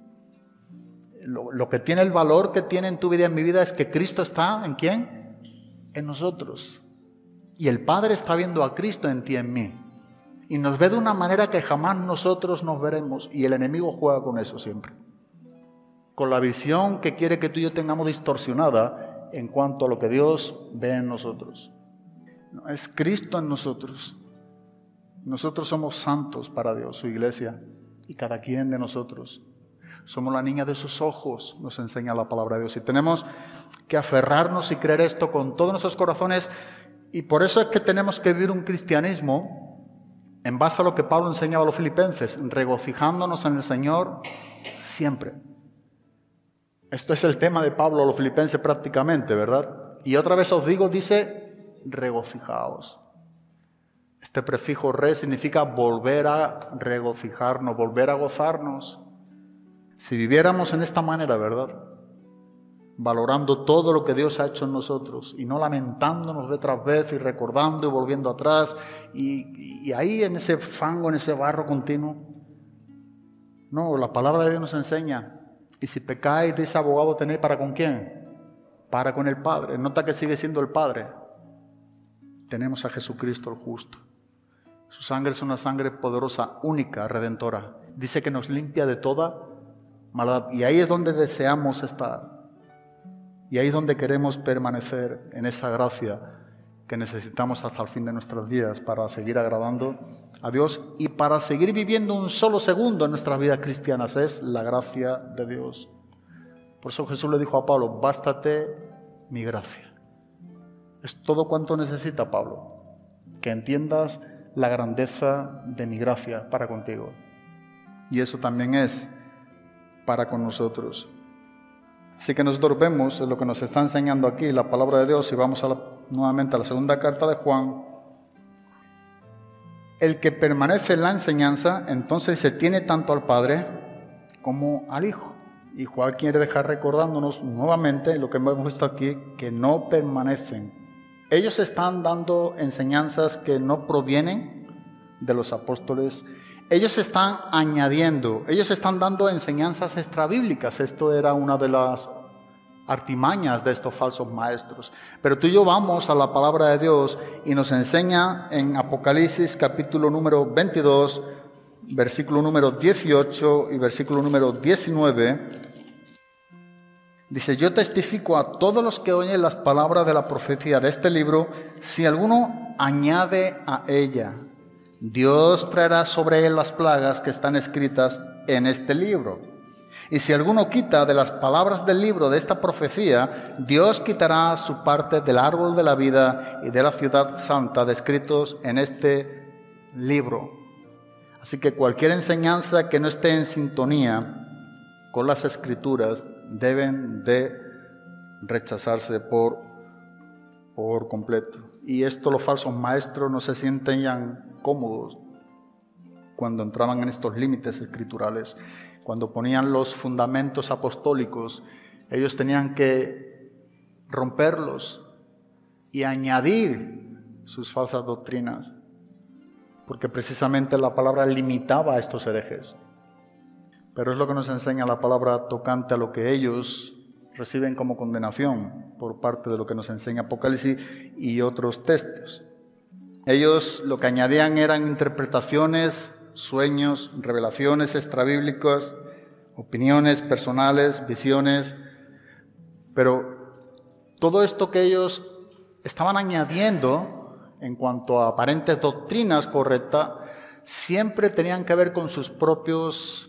[SPEAKER 4] Lo, lo que tiene el valor que tiene en tu vida y en mi vida es que Cristo está ¿en quién? En nosotros. Y el Padre está viendo a Cristo en ti y en mí. Y nos ve de una manera que jamás nosotros nos veremos. Y el enemigo juega con eso siempre. Con la visión que quiere que tú y yo tengamos distorsionada en cuanto a lo que Dios ve en nosotros. No, es Cristo en nosotros. Nosotros somos santos para Dios, su iglesia, y cada quien de nosotros. Somos la niña de sus ojos, nos enseña la palabra de Dios. Y tenemos que aferrarnos y creer esto con todos nuestros corazones. Y por eso es que tenemos que vivir un cristianismo en base a lo que Pablo enseñaba a los filipenses, regocijándonos en el Señor siempre. Esto es el tema de Pablo a los filipenses prácticamente, ¿verdad? Y otra vez os digo, dice, regocijaos. Este prefijo re significa volver a regocijarnos, volver a gozarnos. Si viviéramos en esta manera, ¿verdad? Valorando todo lo que Dios ha hecho en nosotros y no lamentándonos vez tras vez y recordando y volviendo atrás y, y ahí en ese fango, en ese barro continuo. No, la palabra de Dios nos enseña. Y si pecáis, dice abogado, tenéis para con quién, para con el Padre. Nota que sigue siendo el Padre. Tenemos a Jesucristo el justo. Su sangre es una sangre poderosa, única, redentora. Dice que nos limpia de toda maldad. Y ahí es donde deseamos estar. Y ahí es donde queremos permanecer en esa gracia que necesitamos hasta el fin de nuestras vidas para seguir agradando a Dios y para seguir viviendo un solo segundo en nuestras vidas cristianas. Es la gracia de Dios. Por eso Jesús le dijo a Pablo, bástate mi gracia. Es todo cuanto necesita Pablo, que entiendas la grandeza de mi gracia para contigo. Y eso también es para con nosotros. Así que nosotros vemos lo que nos está enseñando aquí la palabra de Dios y vamos a la, nuevamente a la segunda carta de Juan. El que permanece en la enseñanza, entonces se tiene tanto al Padre como al Hijo. Y Juan quiere dejar recordándonos nuevamente lo que hemos visto aquí, que no permanecen. Ellos están dando enseñanzas que no provienen de los apóstoles. Ellos están añadiendo, ellos están dando enseñanzas extrabíblicas. Esto era una de las artimañas de estos falsos maestros. Pero tú y yo vamos a la palabra de Dios y nos enseña en Apocalipsis capítulo número veintidós, versículo número dieciocho y versículo número diecinueve. Dice, yo testifico a todos los que oyen las palabras de la profecía de este libro, si alguno añade a ella, Dios traerá sobre él las plagas que están escritas en este libro. Y si alguno quita de las palabras del libro de esta profecía, Dios quitará su parte del árbol de la vida y de la ciudad santa descritos en este libro. Así que cualquier enseñanza que no esté en sintonía con las escrituras deben de rechazarse por, por completo. Y esto los falsos maestros no se sienten cómodos cuando entraban en estos límites escriturales. Cuando ponían los fundamentos apostólicos, ellos tenían que romperlos y añadir sus falsas doctrinas, porque precisamente la palabra limitaba a estos herejes. Pero es lo que nos enseña la palabra tocante a lo que ellos reciben como condenación por parte de lo que nos enseña Apocalipsis y otros textos. Ellos lo que añadían eran interpretaciones, sueños, revelaciones extrabíblicas, opiniones personales, visiones. Pero todo esto que ellos estaban añadiendo en cuanto a aparentes doctrinas correctas, siempre tenían que ver con sus propios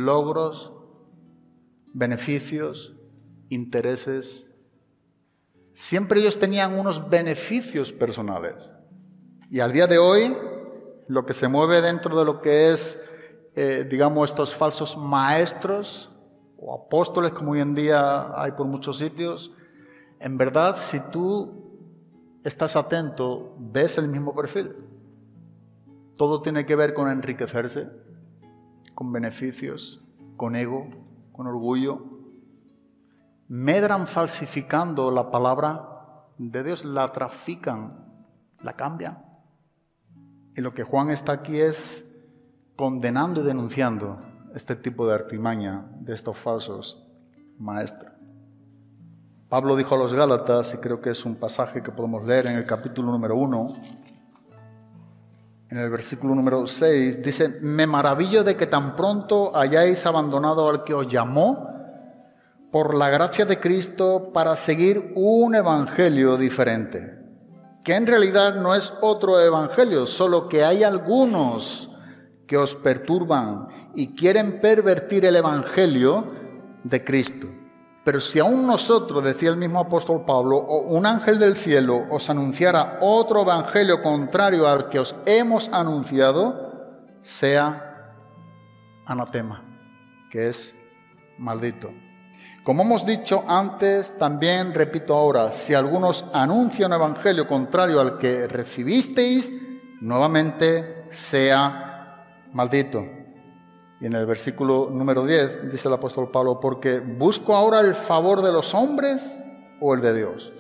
[SPEAKER 4] logros, beneficios, intereses siempre ellos tenían unos beneficios personales. Y al día de hoy, lo que se mueve dentro de lo que es, eh, digamos, estos falsos maestros o apóstoles, como hoy en día hay por muchos sitios, en verdad, si tú estás atento, ves el mismo perfil. Todo tiene que ver con enriquecerse, con beneficios, con ego, con orgullo. Medran falsificando la palabra de Dios, la trafican, la cambian. Y lo que Juan está aquí es condenando y denunciando este tipo de artimaña de estos falsos maestros. Pablo dijo a los Gálatas, y creo que es un pasaje que podemos leer en el capítulo número uno, en el versículo número seis, dice: me maravillo de que tan pronto hayáis abandonado al que os llamó por la gracia de Cristo para seguir un evangelio diferente, que en realidad no es otro evangelio, solo que hay algunos que os perturban y quieren pervertir el evangelio de Cristo. Pero si aún nosotros, decía el mismo apóstol Pablo, o un ángel del cielo os anunciara otro evangelio contrario al que os hemos anunciado, sea anatema, que es maldito. Como hemos dicho antes, también repito ahora, si algunos anuncian un evangelio contrario al que recibisteis, nuevamente sea maldito. Y en el versículo número diez dice el apóstol Pablo: porque busco ahora el favor de los hombres o el de Dios,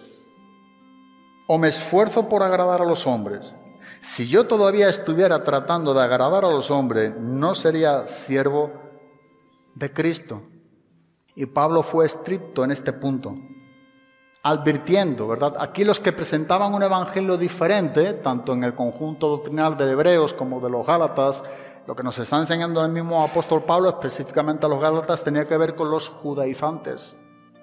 [SPEAKER 4] o me esfuerzo por agradar a los hombres. Si yo todavía estuviera tratando de agradar a los hombres, no sería siervo de Cristo. Y Pablo fue estricto en este punto, advirtiendo, ¿verdad? Aquí los que presentaban un evangelio diferente, tanto en el conjunto doctrinal de Hebreos como de los Gálatas, lo que nos está enseñando el mismo apóstol Pablo, específicamente a los Gálatas, tenía que ver con los judaizantes.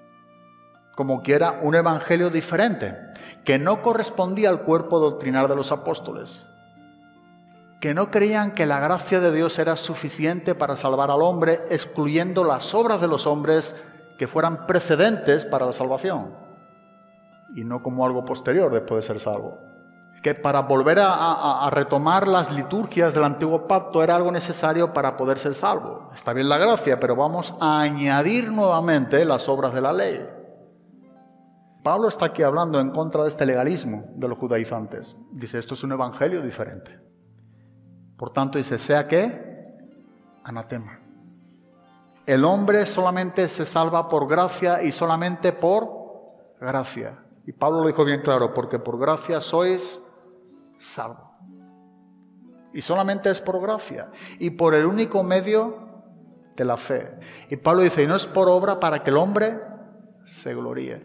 [SPEAKER 4] Como que era un evangelio diferente, que no correspondía al cuerpo doctrinal de los apóstoles, que no creían que la gracia de Dios era suficiente para salvar al hombre, excluyendo las obras de los hombres que fueran precedentes para la salvación, y no como algo posterior después de ser salvo. Que para volver a, a, a retomar las liturgias del antiguo pacto era algo necesario para poder ser salvo. Está bien la gracia, pero vamos a añadir nuevamente las obras de la ley. Pablo está aquí hablando en contra de este legalismo de los judaizantes. Dice, esto es un evangelio diferente. Por tanto, dice, ¿sea qué? Anatema. El hombre solamente se salva por gracia y solamente por gracia. Y Pablo lo dijo bien claro, porque por gracia sois salvo. Y solamente es por gracia. Y por el único medio de la fe. Y Pablo dice, y no es por obra para que el hombre se gloríe.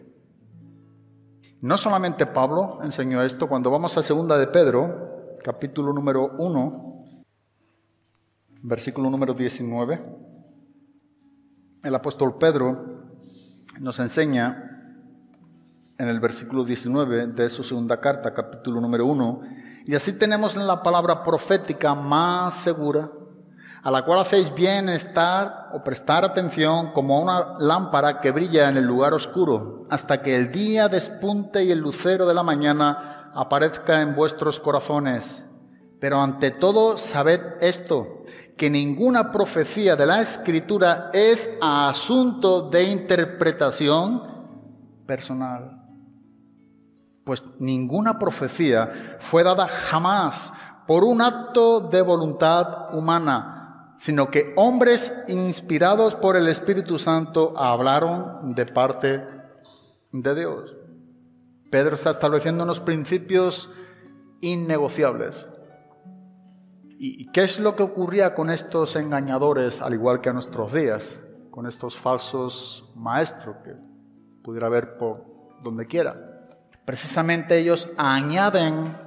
[SPEAKER 4] No solamente Pablo enseñó esto. Cuando vamos a segunda de Pedro, capítulo número uno, versículo número diecinueve, el apóstol Pedro nos enseña en el versículo diecinueve de su segunda carta, capítulo número uno, y así tenemos la palabra profética más segura, a la cual hacéis bien estar o prestar atención como a una lámpara que brilla en el lugar oscuro, hasta que el día despunte y el lucero de la mañana aparezca en vuestros corazones. Pero ante todo, sabed esto, que ninguna profecía de la Escritura es asunto de interpretación personal. Pues ninguna profecía fue dada jamás por un acto de voluntad humana, sino que hombres inspirados por el Espíritu Santo hablaron de parte de Dios. Pedro está estableciendo unos principios innegociables. ¿Y qué es lo que ocurría con estos engañadores, al igual que a nuestros días, con estos falsos maestros que pudiera haber por donde quiera? Precisamente ellos añaden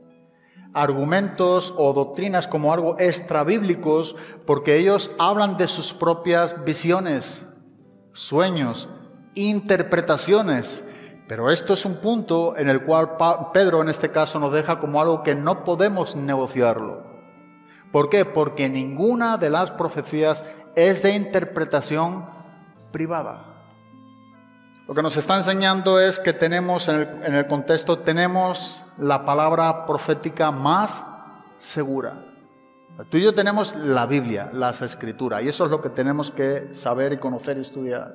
[SPEAKER 4] argumentos o doctrinas como algo extrabíblicos porque ellos hablan de sus propias visiones, sueños, interpretaciones. Pero esto es un punto en el cual Pedro en este caso nos deja como algo que no podemos negociarlo. ¿Por qué? Porque ninguna de las profecías es de interpretación privada. Lo que nos está enseñando es que tenemos, en el, en el contexto, tenemos la palabra profética más segura. Tú y yo tenemos la Biblia, las Escrituras, y eso es lo que tenemos que saber y conocer y estudiar.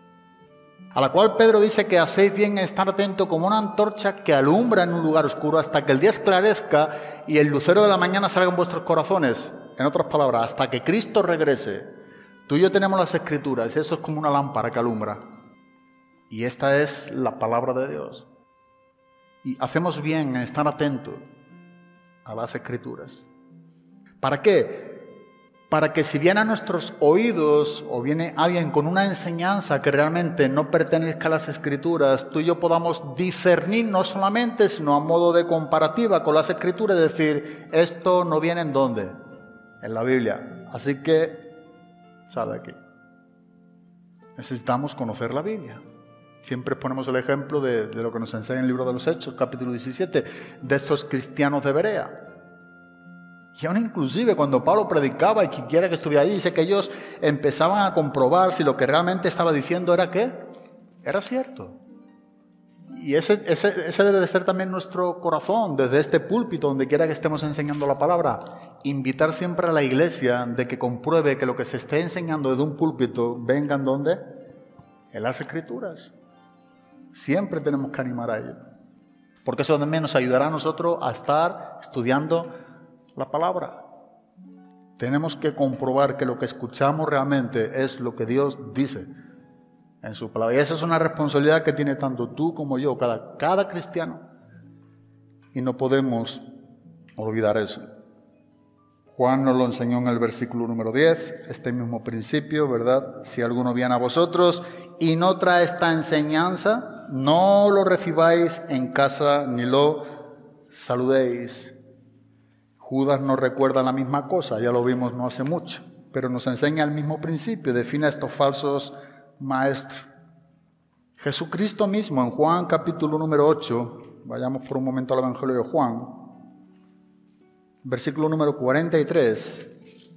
[SPEAKER 4] A la cual Pedro dice que hacéis bien en estar atento como una antorcha que alumbra en un lugar oscuro hasta que el día esclarezca y el lucero de la mañana salga en vuestros corazones. En otras palabras, hasta que Cristo regrese. Tú y yo tenemos las Escrituras, y eso es como una lámpara que alumbra. Y esta es la palabra de Dios. Y hacemos bien en estar atentos a las Escrituras. ¿Para qué? Para que si viene a nuestros oídos o viene alguien con una enseñanza que realmente no pertenezca a las Escrituras, tú y yo podamos discernir no solamente, sino a modo de comparativa con las Escrituras, y decir, esto no viene en ¿dónde? En la Biblia. Así que, sal de aquí. Necesitamos conocer la Biblia. Siempre ponemos el ejemplo de, de lo que nos enseña el libro de los Hechos, capítulo diecisiete, de estos cristianos de Berea. Y aún inclusive cuando Pablo predicaba y quien quiera que estuviera allí, dice que ellos empezaban a comprobar si lo que realmente estaba diciendo era ¿qué? Era cierto. Y ese, ese, ese debe de ser también nuestro corazón, desde este púlpito, donde quiera que estemos enseñando la palabra. Invitar siempre a la iglesia de que compruebe que lo que se esté enseñando desde un púlpito venga en ¿dónde? En las Escrituras. Siempre tenemos que animar a ello. Porque eso también nos ayudará a nosotros a estar estudiando la palabra. Tenemos que comprobar que lo que escuchamos realmente es lo que Dios dice en su palabra. Y esa es una responsabilidad que tiene tanto tú como yo, cada, cada cristiano. Y no podemos olvidar eso. Juan nos lo enseñó en el versículo número diez, este mismo principio, ¿verdad? Si alguno viene a vosotros y no trae esta enseñanza, no lo recibáis en casa ni lo saludéis. Judas nos recuerda la misma cosa, ya lo vimos no hace mucho, pero nos enseña el mismo principio, define a estos falsos maestros. Jesucristo mismo en Juan capítulo número ocho, vayamos por un momento al Evangelio de Juan, versículo número cuarenta y tres,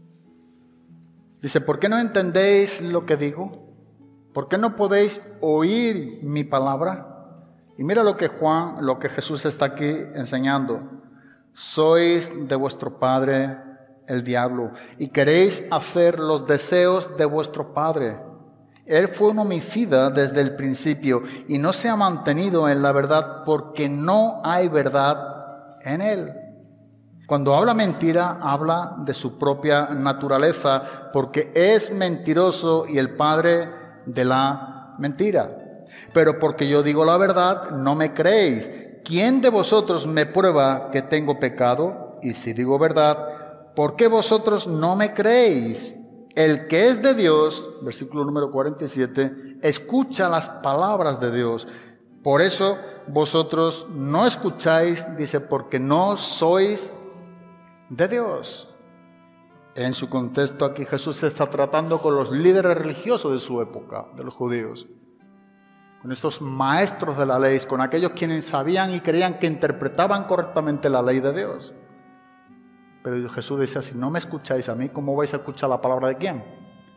[SPEAKER 4] dice, ¿por qué no entendéis lo que digo? ¿Por qué no podéis oír mi palabra? Y mira lo que Juan, lo que Jesús está aquí enseñando. Sois de vuestro padre el diablo y queréis hacer los deseos de vuestro padre. Él fue un homicida desde el principio y no se ha mantenido en la verdad porque no hay verdad en él. Cuando habla mentira, habla de su propia naturaleza porque es mentiroso y el padre de la mentira. Pero porque yo digo la verdad, no me creéis. ¿Quién de vosotros me prueba que tengo pecado? Y si digo verdad, ¿por qué vosotros no me creéis? El que es de Dios, versículo número cuarenta y siete, escucha las palabras de Dios. Por eso vosotros no escucháis, dice, porque no sois de Dios. En su contexto aquí Jesús se está tratando con los líderes religiosos de su época, de los judíos. Con estos maestros de la ley, con aquellos quienes sabían y creían que interpretaban correctamente la ley de Dios. Pero Jesús decía, si no me escucháis a mí, ¿cómo vais a escuchar la palabra de quién?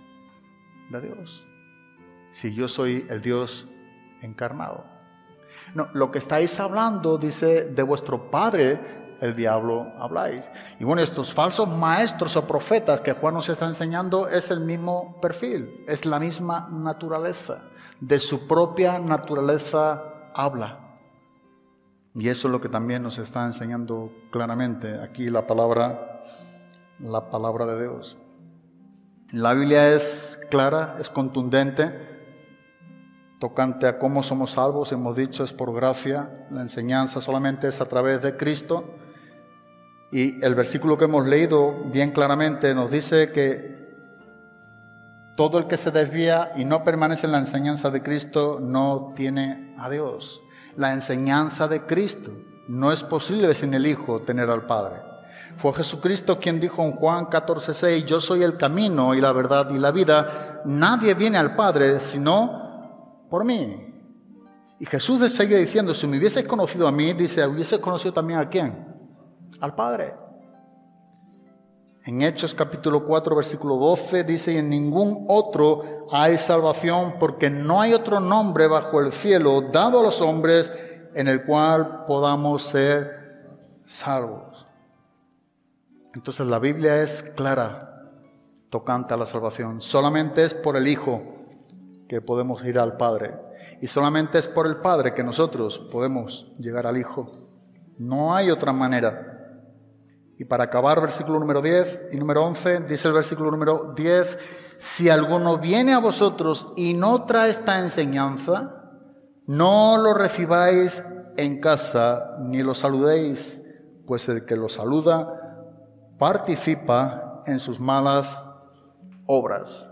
[SPEAKER 4] De Dios. Si yo soy el Dios encarnado. No, lo que estáis hablando, dice, de vuestro padre, el diablo habláis. Y bueno, estos falsos maestros o profetas que Juan nos está enseñando es el mismo perfil, es la misma naturaleza. De su propia naturaleza habla. Y eso es lo que también nos está enseñando claramente aquí la palabra, la palabra de Dios. La Biblia es clara, es contundente, tocante a cómo somos salvos, hemos dicho, es por gracia, la enseñanza solamente es a través de Cristo. Y el versículo que hemos leído bien claramente nos dice que todo el que se desvía y no permanece en la enseñanza de Cristo no tiene a Dios. La enseñanza de Cristo, no es posible sin el Hijo tener al Padre. Fue Jesucristo quien dijo en Juan catorce seis, yo soy el camino y la verdad y la vida, nadie viene al Padre sino por mí. Y Jesús sigue diciendo, si me hubieses conocido a mí, dice, hubieses conocido también a quién, al Padre. En Hechos capítulo cuatro, versículo doce, dice: y en ningún otro hay salvación, porque no hay otro nombre bajo el cielo dado a los hombres en el cual podamos ser salvos. Entonces la Biblia es clara tocante a la salvación. Solamente es por el Hijo que podemos ir al Padre. Y solamente es por el Padre que nosotros podemos llegar al Hijo. No hay otra manera. Y para acabar, versículo número diez y número once, dice el versículo número diez: si alguno viene a vosotros y no trae esta enseñanza, no lo recibáis en casa ni lo saludéis, pues el que lo saluda participa en sus malas obras.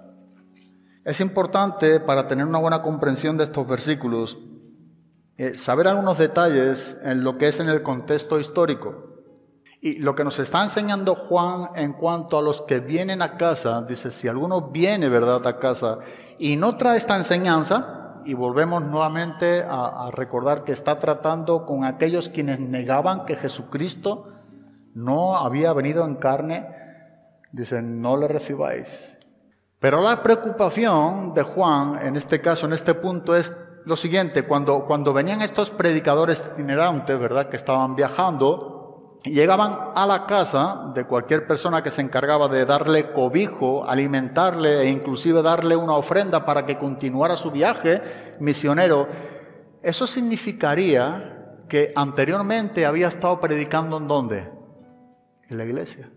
[SPEAKER 4] Es importante, para tener una buena comprensión de estos versículos, eh, saber algunos detalles en lo que es en el contexto histórico. Y lo que nos está enseñando Juan en cuanto a los que vienen a casa, dice: si alguno viene, ¿verdad?, a casa y no trae esta enseñanza, y volvemos nuevamente a, a recordar que está tratando con aquellos quienes negaban que Jesucristo no había venido en carne, dice: no le recibáis. Pero la preocupación de Juan, en este caso, en este punto, es lo siguiente: cuando, cuando venían estos predicadores itinerantes, ¿verdad?, que estaban viajando, llegaban a la casa de cualquier persona que se encargaba de darle cobijo, alimentarle e inclusive darle una ofrenda para que continuara su viaje misionero. Eso significaría que anteriormente había estado predicando ¿en dónde? En la iglesia.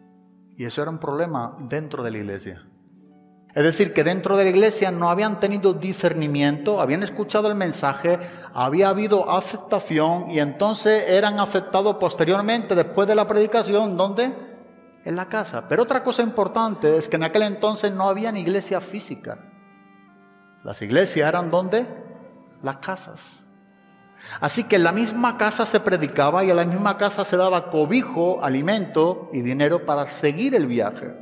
[SPEAKER 4] Y eso era un problema dentro de la iglesia. Es decir, que dentro de la iglesia no habían tenido discernimiento, habían escuchado el mensaje, había habido aceptación y entonces eran aceptados posteriormente, después de la predicación, ¿dónde? En la casa. Pero otra cosa importante es que en aquel entonces no había ni iglesia física. Las iglesias eran ¿dónde? Las casas. Así que en la misma casa se predicaba y en la misma casa se daba cobijo, alimento y dinero para seguir el viaje.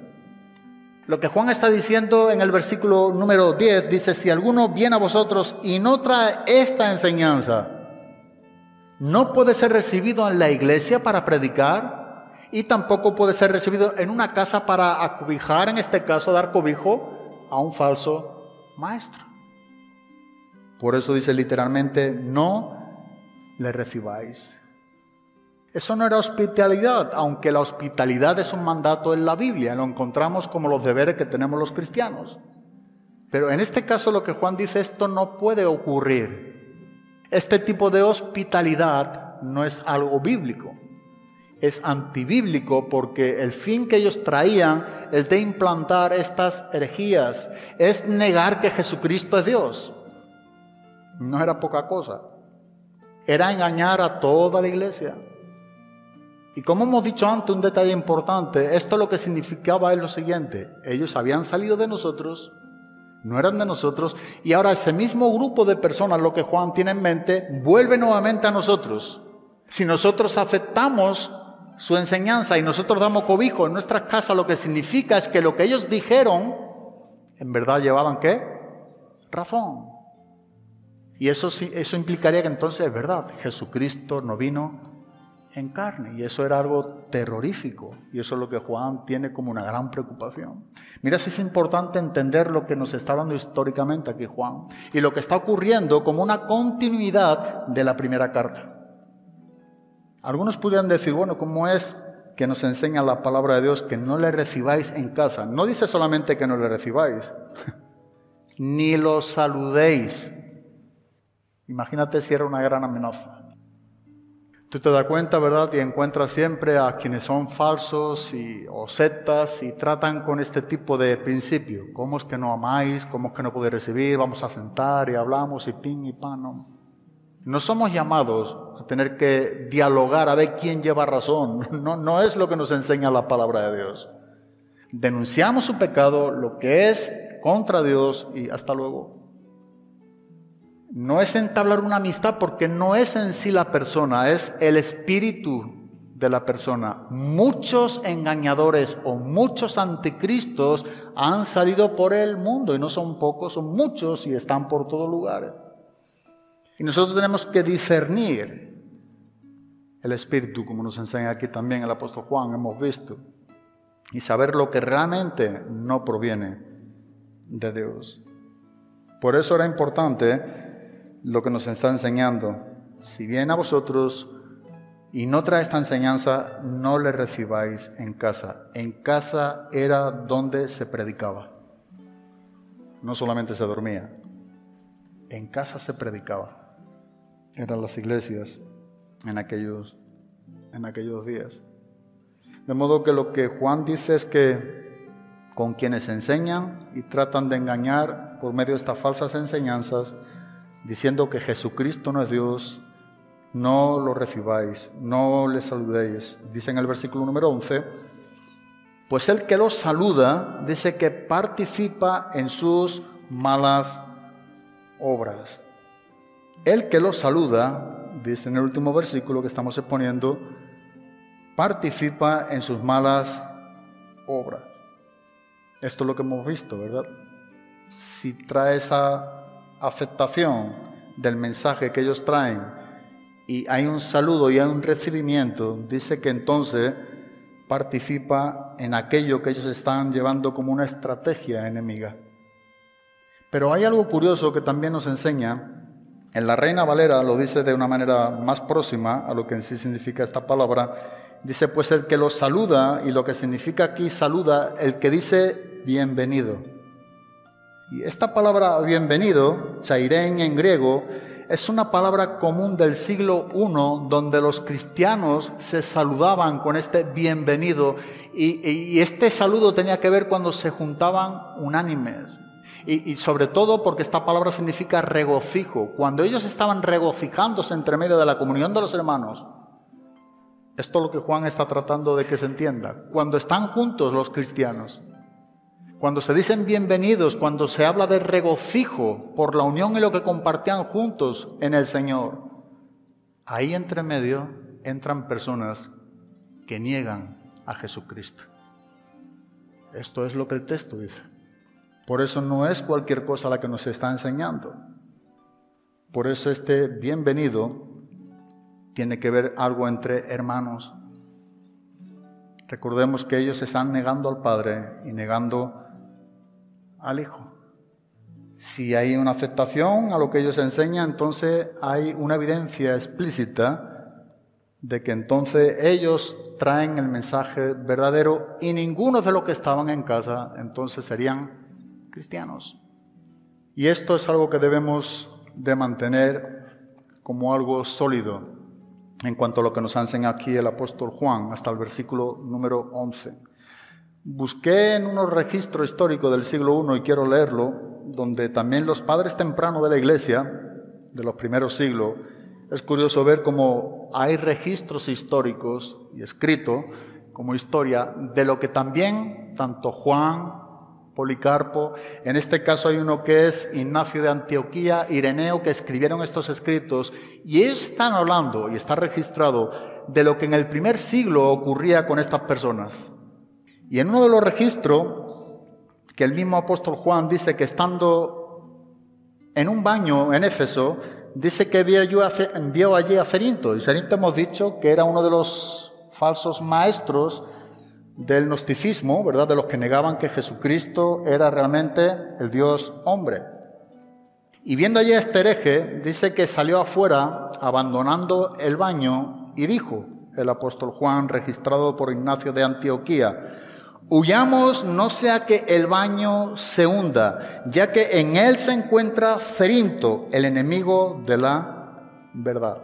[SPEAKER 4] Lo que Juan está diciendo en el versículo número diez, dice: si alguno viene a vosotros y no trae esta enseñanza, no puede ser recibido en la iglesia para predicar y tampoco puede ser recibido en una casa para acobijar, en este caso dar cobijo a un falso maestro. Por eso dice literalmente: no le recibáis. Eso no era hospitalidad, aunque la hospitalidad es un mandato en la Biblia, lo encontramos como los deberes que tenemos los cristianos. Pero en este caso lo que Juan dice, esto no puede ocurrir. Este tipo de hospitalidad no es algo bíblico, es antibíblico, porque el fin que ellos traían es de implantar estas herejías, es negar que Jesucristo es Dios. No era poca cosa, era engañar a toda la iglesia. Y como hemos dicho antes, un detalle importante, esto lo que significaba es lo siguiente: ellos habían salido de nosotros, no eran de nosotros, y ahora ese mismo grupo de personas, lo que Juan tiene en mente, vuelve nuevamente a nosotros. Si nosotros aceptamos su enseñanza y nosotros damos cobijo en nuestras casas, lo que significa es que lo que ellos dijeron, en verdad llevaban ¿qué? Razón. Y eso, eso implicaría que entonces es verdad, Jesucristo no vino en carne, y eso era algo terrorífico, y eso es lo que Juan tiene como una gran preocupación. Mira si es importante entender lo que nos está hablando históricamente aquí Juan, y lo que está ocurriendo como una continuidad de la primera carta. Algunos podrían decir, bueno, ¿cómo es que nos enseña la palabra de Dios que no le recibáis en casa? No dice solamente que no le recibáis, ni lo saludéis. Imagínate si era una gran amenaza. Tú te das cuenta, ¿verdad? Y encuentras siempre a quienes son falsos y, o sectas y tratan con este tipo de principio. ¿Cómo es que no amáis? ¿Cómo es que no podéis recibir? Vamos a sentar y hablamos y pin y pan. No, no somos llamados a tener que dialogar a ver quién lleva razón. No, no es lo que nos enseña la palabra de Dios. Denunciamos su pecado, lo que es contra Dios, y hasta luego. No es entablar una amistad, porque no es en sí la persona, es el espíritu de la persona. Muchos engañadores o muchos anticristos han salido por el mundo, y no son pocos, son muchos, y están por todos lugares. Y nosotros tenemos que discernir el espíritu, como nos enseña aquí también el apóstol Juan, hemos visto. y saber lo que realmente no proviene de Dios. Por eso era importante lo que nos está enseñando. Si viene a vosotros y no trae esta enseñanza, no le recibáis en casa. En casa era donde se predicaba. No solamente se dormía, en casa se predicaba. Eran las iglesias en aquellos, en aquellos días. De modo que lo que Juan dice es que con quienes enseñan y tratan de engañar por medio de estas falsas enseñanzas, diciendo que Jesucristo no es Dios, no lo recibáis, no le saludéis. Dice en el versículo número once, pues el que los saluda, dice que participa en sus malas obras. El que los saluda, dice en el último versículo que estamos exponiendo, participa en sus malas obras. Esto es lo que hemos visto, ¿verdad? Si trae esa aceptación del mensaje que ellos traen y hay un saludo y hay un recibimiento, dice que entonces participa en aquello que ellos están llevando como una estrategia enemiga. Pero hay algo curioso que también nos enseña. En la Reina Valera lo dice de una manera más próxima a lo que en sí significa esta palabra. Dice, pues el que los saluda, y lo que significa aquí saluda, el que dice bienvenido. Y esta palabra bienvenido, chairén en griego, es una palabra común del siglo primero, donde los cristianos se saludaban con este bienvenido, y, y, y este saludo tenía que ver cuando se juntaban unánimes. Y, y sobre todo porque esta palabra significa regocijo. Cuando ellos estaban regocijándose entre medio de la comunión de los hermanos, esto es lo que Juan está tratando de que se entienda. Cuando están juntos los cristianos, cuando se dicen bienvenidos, cuando se habla de regocijo por la unión y lo que compartían juntos en el Señor, ahí entre medio entran personas que niegan a Jesucristo. Esto es lo que el texto dice. Por eso no es cualquier cosa la que nos está enseñando. Por eso este bienvenido tiene que ver algo entre hermanos. Recordemos que ellos se están negando al Padre y negando al Hijo. Si hay una aceptación a lo que ellos enseñan, entonces hay una evidencia explícita de que entonces ellos traen el mensaje verdadero y ninguno de los que estaban en casa entonces serían cristianos. Y esto es algo que debemos de mantener como algo sólido en cuanto a lo que nos enseña aquí el apóstol Juan, hasta el versículo número once. Busqué en unos registros históricos del siglo primero y quiero leerlo, donde también los padres tempranos de la iglesia, de los primeros siglos, es curioso ver cómo hay registros históricos y escritos como historia de lo que también tanto Juan, Policarpo, en este caso hay uno que es Ignacio de Antioquía, Ireneo, que escribieron estos escritos, y ellos están hablando, y está registrado, de lo que en el primer siglo ocurría con estas personas. Y en uno de los registros, que el mismo apóstol Juan dice que estando en un baño en Éfeso, dice que vio allí a Cerinto, y Cerinto hemos dicho que era uno de los falsos maestros del gnosticismo, ¿verdad? De los que negaban que Jesucristo era realmente el Dios hombre. Y viendo allí a este hereje, dice que salió afuera abandonando el baño y dijo el apóstol Juan, registrado por Ignacio de Antioquía: huyamos, no sea que el baño se hunda, ya que en él se encuentra Cerinto, el enemigo de la verdad.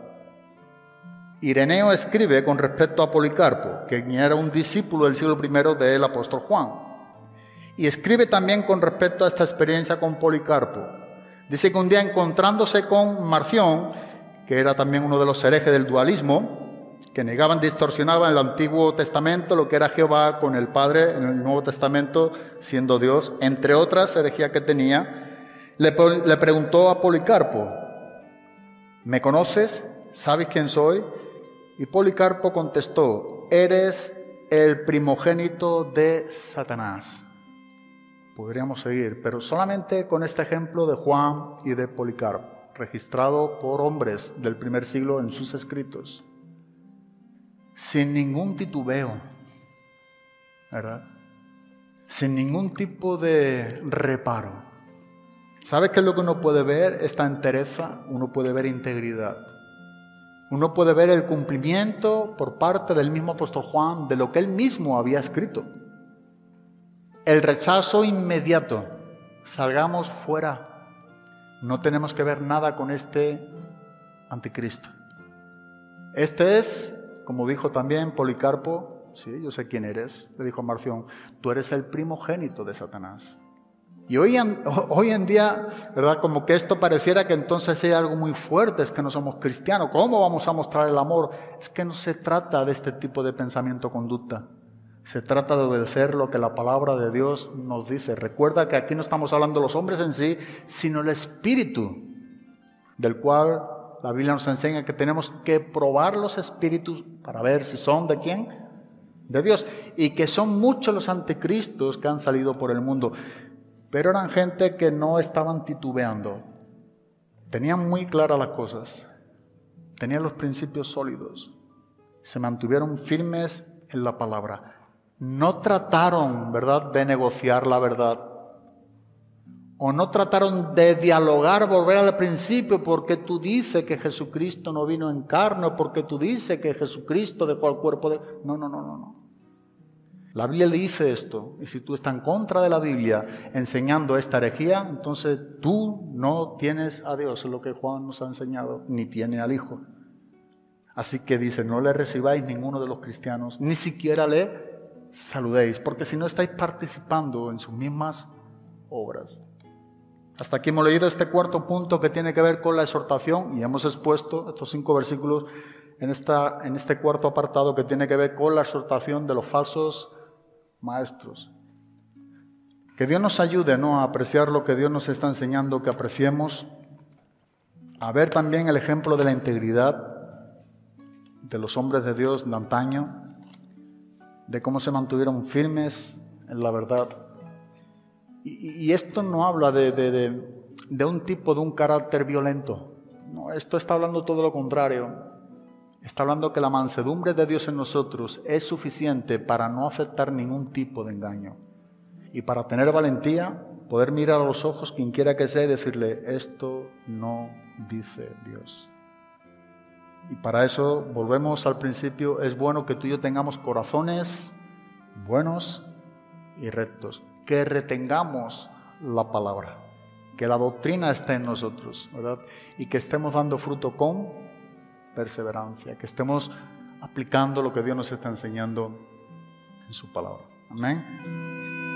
[SPEAKER 4] Ireneo escribe con respecto a Policarpo, que era un discípulo del siglo primero del apóstol Juan. Y escribe también con respecto a esta experiencia con Policarpo. Dice que un día, encontrándose con Marción, que era también uno de los herejes del dualismo, que negaban, distorsionaban en el Antiguo Testamento lo que era Jehová con el Padre, en el Nuevo Testamento siendo Dios, entre otras herejías que tenía, le, le preguntó a Policarpo: ¿me conoces? ¿Sabes quién soy? Y Policarpo contestó: eres el primogénito de Satanás. Podríamos seguir, pero solamente con este ejemplo de Juan y de Policarpo, registrado por hombres del primer siglo en sus escritos. Sin ningún titubeo, ¿verdad? Sin ningún tipo de reparo. ¿Sabes qué es lo que uno puede ver? Esta entereza, uno puede ver integridad. Uno puede ver el cumplimiento por parte del mismo apóstol Juan de lo que él mismo había escrito. El rechazo inmediato. Salgamos fuera. No tenemos que ver nada con este anticristo. Este es, como dijo también Policarpo, sí, yo sé quién eres, le dijo Marción, tú eres el primogénito de Satanás. Y hoy en, hoy en día, ¿verdad? Como que esto pareciera que entonces hay algo muy fuerte, es que no somos cristianos. ¿Cómo vamos a mostrar el amor? Es que no se trata de este tipo de pensamiento o conducta. Se trata de obedecer lo que la palabra de Dios nos dice. Recuerda que aquí no estamos hablando de los hombres en sí, sino el espíritu, del cual la Biblia nos enseña que tenemos que probar los espíritus para ver si son de quién, de Dios. Y que son muchos los anticristos que han salido por el mundo. Pero eran gente que no estaban titubeando. Tenían muy claras las cosas. Tenían los principios sólidos. Se mantuvieron firmes en la palabra. No trataron, ¿verdad?, de negociar la verdad. O no trataron de dialogar, volver al principio, porque tú dices que Jesucristo no vino en carne, o porque tú dices que Jesucristo dejó el cuerpo de... No, no, no, no, no. La Biblia le dice esto, y si tú estás en contra de la Biblia enseñando esta herejía, entonces tú no tienes a Dios, es lo que Juan nos ha enseñado, ni tiene al Hijo. Así que dice, no le recibáis ninguno de los cristianos, ni siquiera le saludéis, porque si no estáis participando en sus mismas obras. Hasta aquí hemos leído este cuarto punto que tiene que ver con la exhortación, y hemos expuesto estos cinco versículos en, esta, en este cuarto apartado que tiene que ver con la exhortación de los falsos maestros. Que Dios nos ayude, ¿no?, a apreciar lo que Dios nos está enseñando, que apreciemos, a ver también el ejemplo de la integridad de los hombres de Dios de antaño, de cómo se mantuvieron firmes en la verdad. Y, y esto no habla de, de, de, de un tipo, de un carácter violento. No, esto está hablando todo lo contrario. Está hablando que la mansedumbre de Dios en nosotros es suficiente para no aceptar ningún tipo de engaño. Y para tener valentía, poder mirar a los ojos quien quiera que sea y decirle, esto no dice Dios. Y para eso, volvemos al principio, es bueno que tú y yo tengamos corazones buenos y rectos. Que retengamos la palabra, que la doctrina esté en nosotros, ¿verdad? Y que estemos dando fruto con perseverancia, que estemos aplicando lo que Dios nos está enseñando en su palabra. Amén.